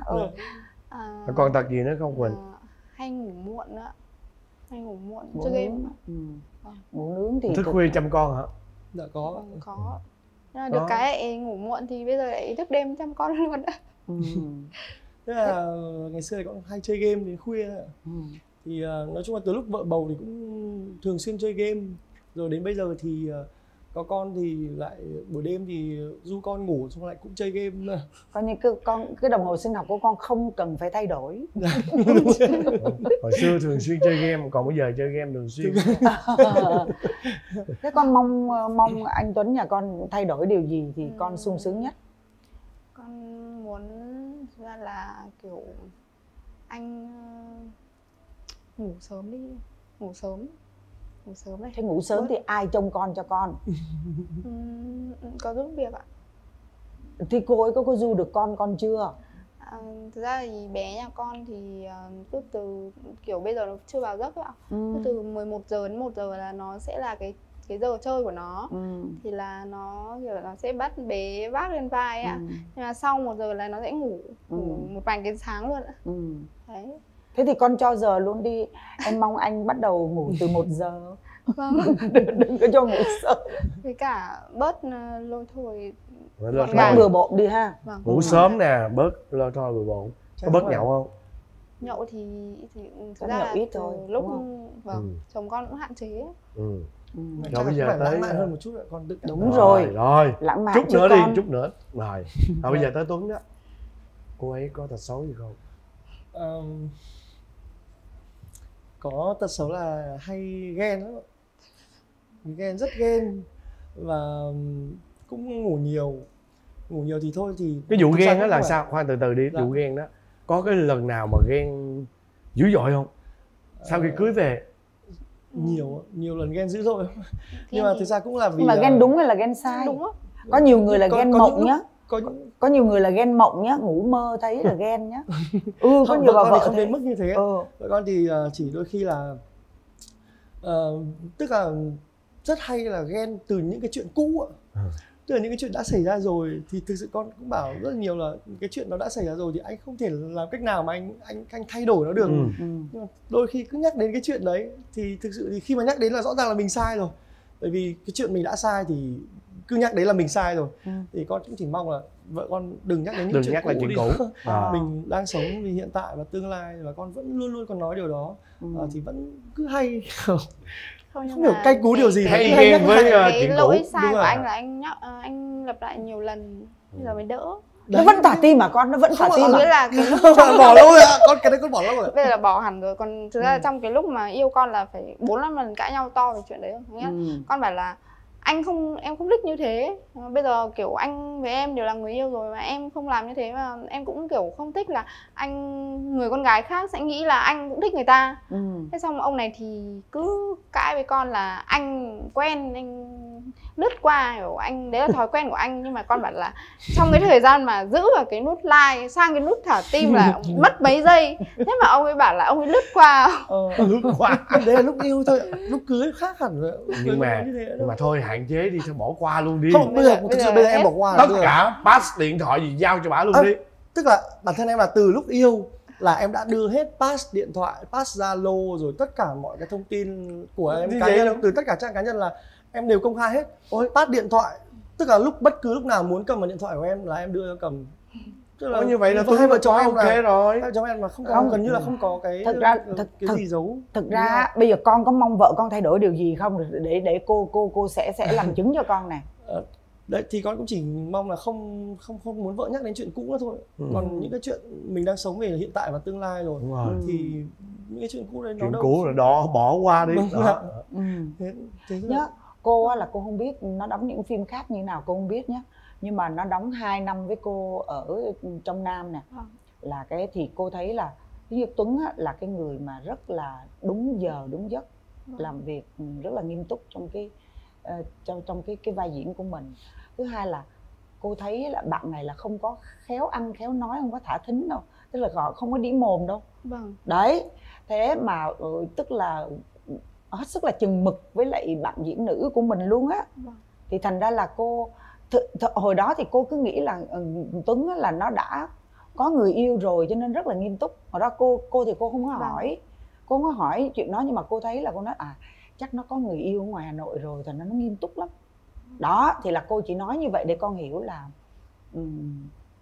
Còn tật gì nữa không Quỳnh? Hay ngủ muộn nữa. Hay ngủ muộn chơi game. Ngủ nướng thì thức khuya chăm con hả? Dạ có. Có. Nhưng mà được cái ngủ muộn thì bây giờ lại thức đêm chăm con luôn ạ. Thế là ngày xưa thì con hay chơi game đến khuya. Thì nói chung là từ lúc vợ bầu thì cũng thường xuyên chơi game. Rồi đến bây giờ thì có con thì lại buổi đêm thì du con ngủ xong lại cũng chơi game nữa. Coi như cái đồng hồ sinh học của con không cần phải thay đổi. Hồi xưa thường xuyên chơi game, còn bây giờ chơi game thường xuyên. Thế con mong anh Tuấn nhà con thay đổi điều gì thì con sung sướng nhất? Con muốn ra là kiểu anh ngủ sớm đi, ngủ sớm này. Thế ngủ sớm thì ai trông con cho con? Có giúp việc ạ. Thì cô ấy có du được con chưa? Thực ra thì bé nhà con thì cứ từ kiểu bây giờ nó chưa vào giấc ạ. Cứ từ 11 giờ đến 1 giờ là nó sẽ là cái giờ chơi của nó. Thì là nó kiểu nó sẽ bắt bé vác lên vai ạ. Nhưng mà sau 1 giờ là nó sẽ ngủ một vài cái sáng luôn ạ. Đấy. Thế thì con cho giờ luôn đi. Em mong anh bắt đầu ngủ từ 1 giờ. Vâng. Đừng có cho ngủ sớm. Với cả bớt lôi thôi. Bừa bộn đi ha. Vâng. Ngủ sớm nè, bớt lôi thôi bừa bộn. Có bớt nhậu không? Nhậu thì thực ra là ít thôi. Lúc chồng con cũng hạn chế. Rồi bây giờ tới hơn một chút con tự đúng rồi. Rồi. Lãng mạn chút nữa con. đi, chút nữa. Rồi bây giờ tới Tuấn đó. Cô ấy có tật xấu gì không? Có tật xấu là hay ghen lắm. Ghen, rất ghen. Và cũng ngủ nhiều thì thôi thì cái vụ ghen đó là sao? Khoan từ từ đi. Vụ ghen đó có cái lần nào mà ghen dữ dội không? Sau khi cưới về? Nhiều lần ghen dữ dội. Nhưng mà thực ra cũng là vì nhưng mà ghen đúng hay là ghen sai? Đúng á. Có nhiều người là ghen mộng nhá. Có nhiều người là ghen mộng nhá, ngủ mơ thấy là ghen nhá. Có nhiều bà vợ không đến mức như thế. Vợ con thì chỉ đôi khi là tức là rất hay là ghen từ những cái chuyện cũ ạ. Tức là những cái chuyện đã xảy ra rồi thì thực sự con cũng bảo rất là nhiều là cái chuyện nó đã xảy ra rồi thì anh không thể làm cách nào mà anh thay đổi nó được. Nhưng mà đôi khi cứ nhắc đến cái chuyện đấy thì thực sự thì khi mà nhắc đến là rõ ràng là mình sai rồi. Bởi vì cái chuyện mình đã sai thì cứ nhắc đến là mình sai rồi. Thì con cũng chỉ mong là vợ con đừng nhắc đến những chuyện cũ. Mình đang sống vì hiện tại và tương lai và con vẫn luôn luôn còn nói điều đó. Thì vẫn cứ hay không hiểu cay cú điều gì hay ghen với cái chuyện lỗi cũ. sai của anh là anh lặp lại nhiều lần bây giờ mới đỡ. Nó vẫn thả tim mà con, nó vẫn thả tim mà. Là cái lúc bỏ lâu rồi ạ, con cái đấy con bỏ lâu rồi. Bây giờ là bỏ hẳn rồi, còn thực ra trong cái lúc mà yêu con là phải 4-5 lần cãi nhau to về chuyện đấy không? Con bảo là em không thích như thế. Bây giờ kiểu anh với em đều là người yêu rồi mà em không làm như thế, mà em cũng kiểu không thích là người con gái khác sẽ nghĩ là anh cũng thích người ta. Thế xong ông này thì cứ cãi với con là anh quen, anh lướt qua, kiểu anh đấy là thói quen của anh. Nhưng mà con bảo là trong cái thời gian mà giữ vào cái nút like sang cái nút thả tim là mất mấy giây. Thế mà ông ấy bảo là ông ấy lướt qua. Lướt qua. Đấy là lúc yêu thôi, lúc cưới khác hẳn rồi. Nhưng mà thôi hạn chế đi, thôi bỏ qua luôn đi. Không, bây giờ em bỏ qua. Tất cả pass điện thoại gì giao cho bả luôn đi. Tức là bản thân em là từ lúc yêu là em đã đưa hết pass điện thoại, pass Zalo rồi tất cả mọi cái thông tin của em cá nhân, từ tất cả trang cá nhân là em đều công khai hết. Pass điện thoại, tức là bất cứ lúc nào muốn cầm vào điện thoại của em là em đưa cho cầm. Tức là như vậy là tôi hai vợ chồng ok rồi. Hai vợ chồng em mà không có, gần như là không có cái gì giấu. Thực ra bây giờ con có mong vợ con thay đổi điều gì không để cô sẽ làm chứng cho con này. Đấy thì con cũng chỉ mong là không muốn vợ nhắc đến chuyện cũ nữa thôi. Còn những cái chuyện mình đang sống về hiện tại và tương lai rồi thì những cái chuyện cũ đấy nó đâu. Chuyện cũ là đó, bỏ qua đi. Thế nhá, cô là cô không biết nó đóng những phim khác như nào cô không biết nhé. Nhưng mà nó đóng 2 năm với cô ở trong Nam nè. Là cái thì cô thấy là ví dụ Tuấn là cái người mà rất là đúng giờ đúng giấc, làm việc rất là nghiêm túc trong cái vai diễn của mình. Thứ hai là cô thấy là bạn này là không có khéo ăn khéo nói, không có thả thính đâu, tức là họ không có đĩ mồm đâu. Đấy, thế mà tức là hết sức là chừng mực với lại bạn diễn nữ của mình luôn á. Thì thành ra là cô hồi đó thì cô cứ nghĩ là Tuấn là nó đã có người yêu rồi cho nên rất là nghiêm túc. Hồi đó cô thì cô không có hỏi, cô không có hỏi chuyện đó, nhưng mà cô thấy là cô nói chắc nó có người yêu ở ngoài Hà Nội rồi, thành nó nghiêm túc lắm. Đó thì là cô chỉ nói như vậy để con hiểu là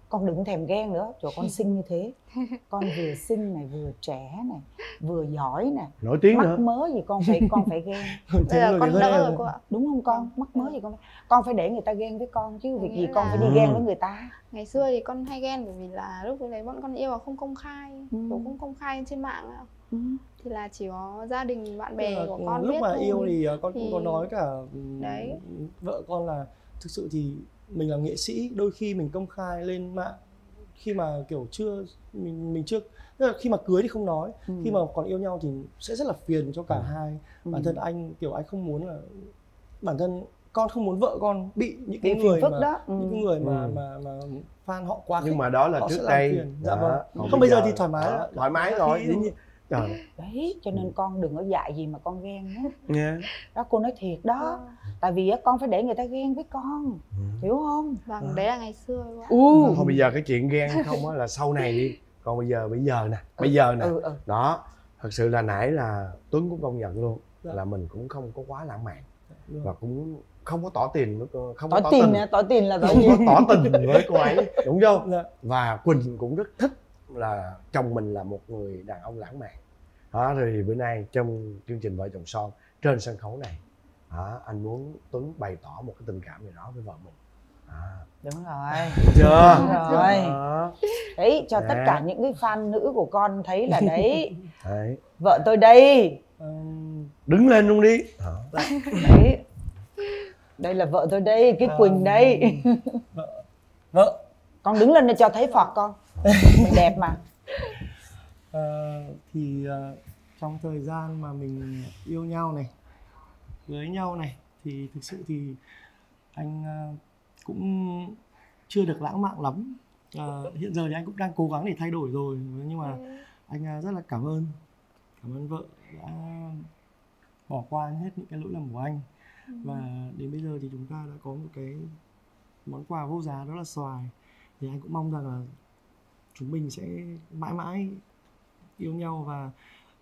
con đừng thèm ghen nữa, trời con xinh như thế, con vừa xinh này, vừa trẻ này, vừa giỏi này, nổi tiếng mắc nữa, mớ gì con phải ghen. Bây giờ con đỡ rồi cô ạ. Đúng không con? Mắc mớ gì con phải để người ta ghen với con chứ, việc gì con phải đi ghen với người ta. Ngày xưa thì con hay ghen bởi vì là lúc đấy bọn con yêu là không công khai, kiểu không công khai trên mạng ạ. Thì là chỉ có gia đình bạn bè của con lúc biết mà thôi. yêu thì con cũng có nói cả đấy, vợ con là thực sự thì mình là nghệ sĩ, đôi khi mình công khai lên mạng khi mà kiểu chưa mình chưa, tức là khi mà cưới thì không nói, khi mà còn yêu nhau thì sẽ rất là phiền cho cả hai. Bản thân anh kiểu anh không muốn là, bản thân con không muốn vợ con bị những cái người mà những cái người mà fan họ quá, nhưng mà đó là trước đây. Dạ vâng. Không, bây giờ thì thoải mái, thoải mái rồi. Trời. Đấy, cho nên con đừng có dại gì mà con ghen nhé. Yeah. Đó, cô nói thiệt đó. Tại vì con phải để người ta ghen với con, hiểu không? Vâng, đấy là ngày xưa các bạn. Thôi bây giờ cái chuyện ghen không á là sau này đi. Còn bây giờ nè. Đó, thật sự là nãy là Tuấn cũng công nhận luôn là mình cũng không có quá lãng mạn và cũng không có tỏ tình nữa, không có tỏ tình là không có tỏ tình với cô ấy, đúng không? Và Quỳnh cũng rất thích là chồng mình là một người đàn ông lãng mạn. Đó, rồi bữa nay trong chương trình Vợ Chồng Son trên sân khấu này, anh muốn Tuấn bày tỏ một cái tình cảm gì đó với vợ mình. Đúng rồi. Chưa? Đúng rồi. Đấy, cho tất cả những cái fan nữ của con thấy là đấy. Vợ tôi đây. Đứng lên luôn đi. Đấy. Đây là vợ tôi đây, cái Quỳnh đây. Vợ. Con đứng lên để cho thấy Phật con. Mình đẹp mà. Trong thời gian mà mình yêu nhau này, cưới nhau này, thì thực sự thì anh cũng chưa được lãng mạn lắm. Hiện giờ thì anh cũng đang cố gắng để thay đổi rồi, nhưng mà anh rất là cảm ơn vợ đã bỏ qua hết những cái lỗi lầm của anh. Và đến bây giờ thì chúng ta đã có một cái món quà vô giá, đó là xoài. Thì anh cũng mong rằng là chúng mình sẽ mãi mãi yêu nhau, và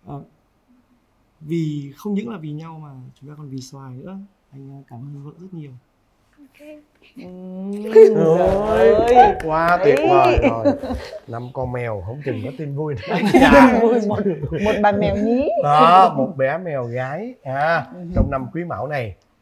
vì không những là vì nhau mà chúng ta còn vì xoài nữa. Anh cảm ơn vợ rất nhiều. Ôi, quá tuyệt vời rồi. 5 con mèo không chừng có tin vui nữa. Một bà mèo nhí. Một bé mèo gái trong năm Quý Mão này.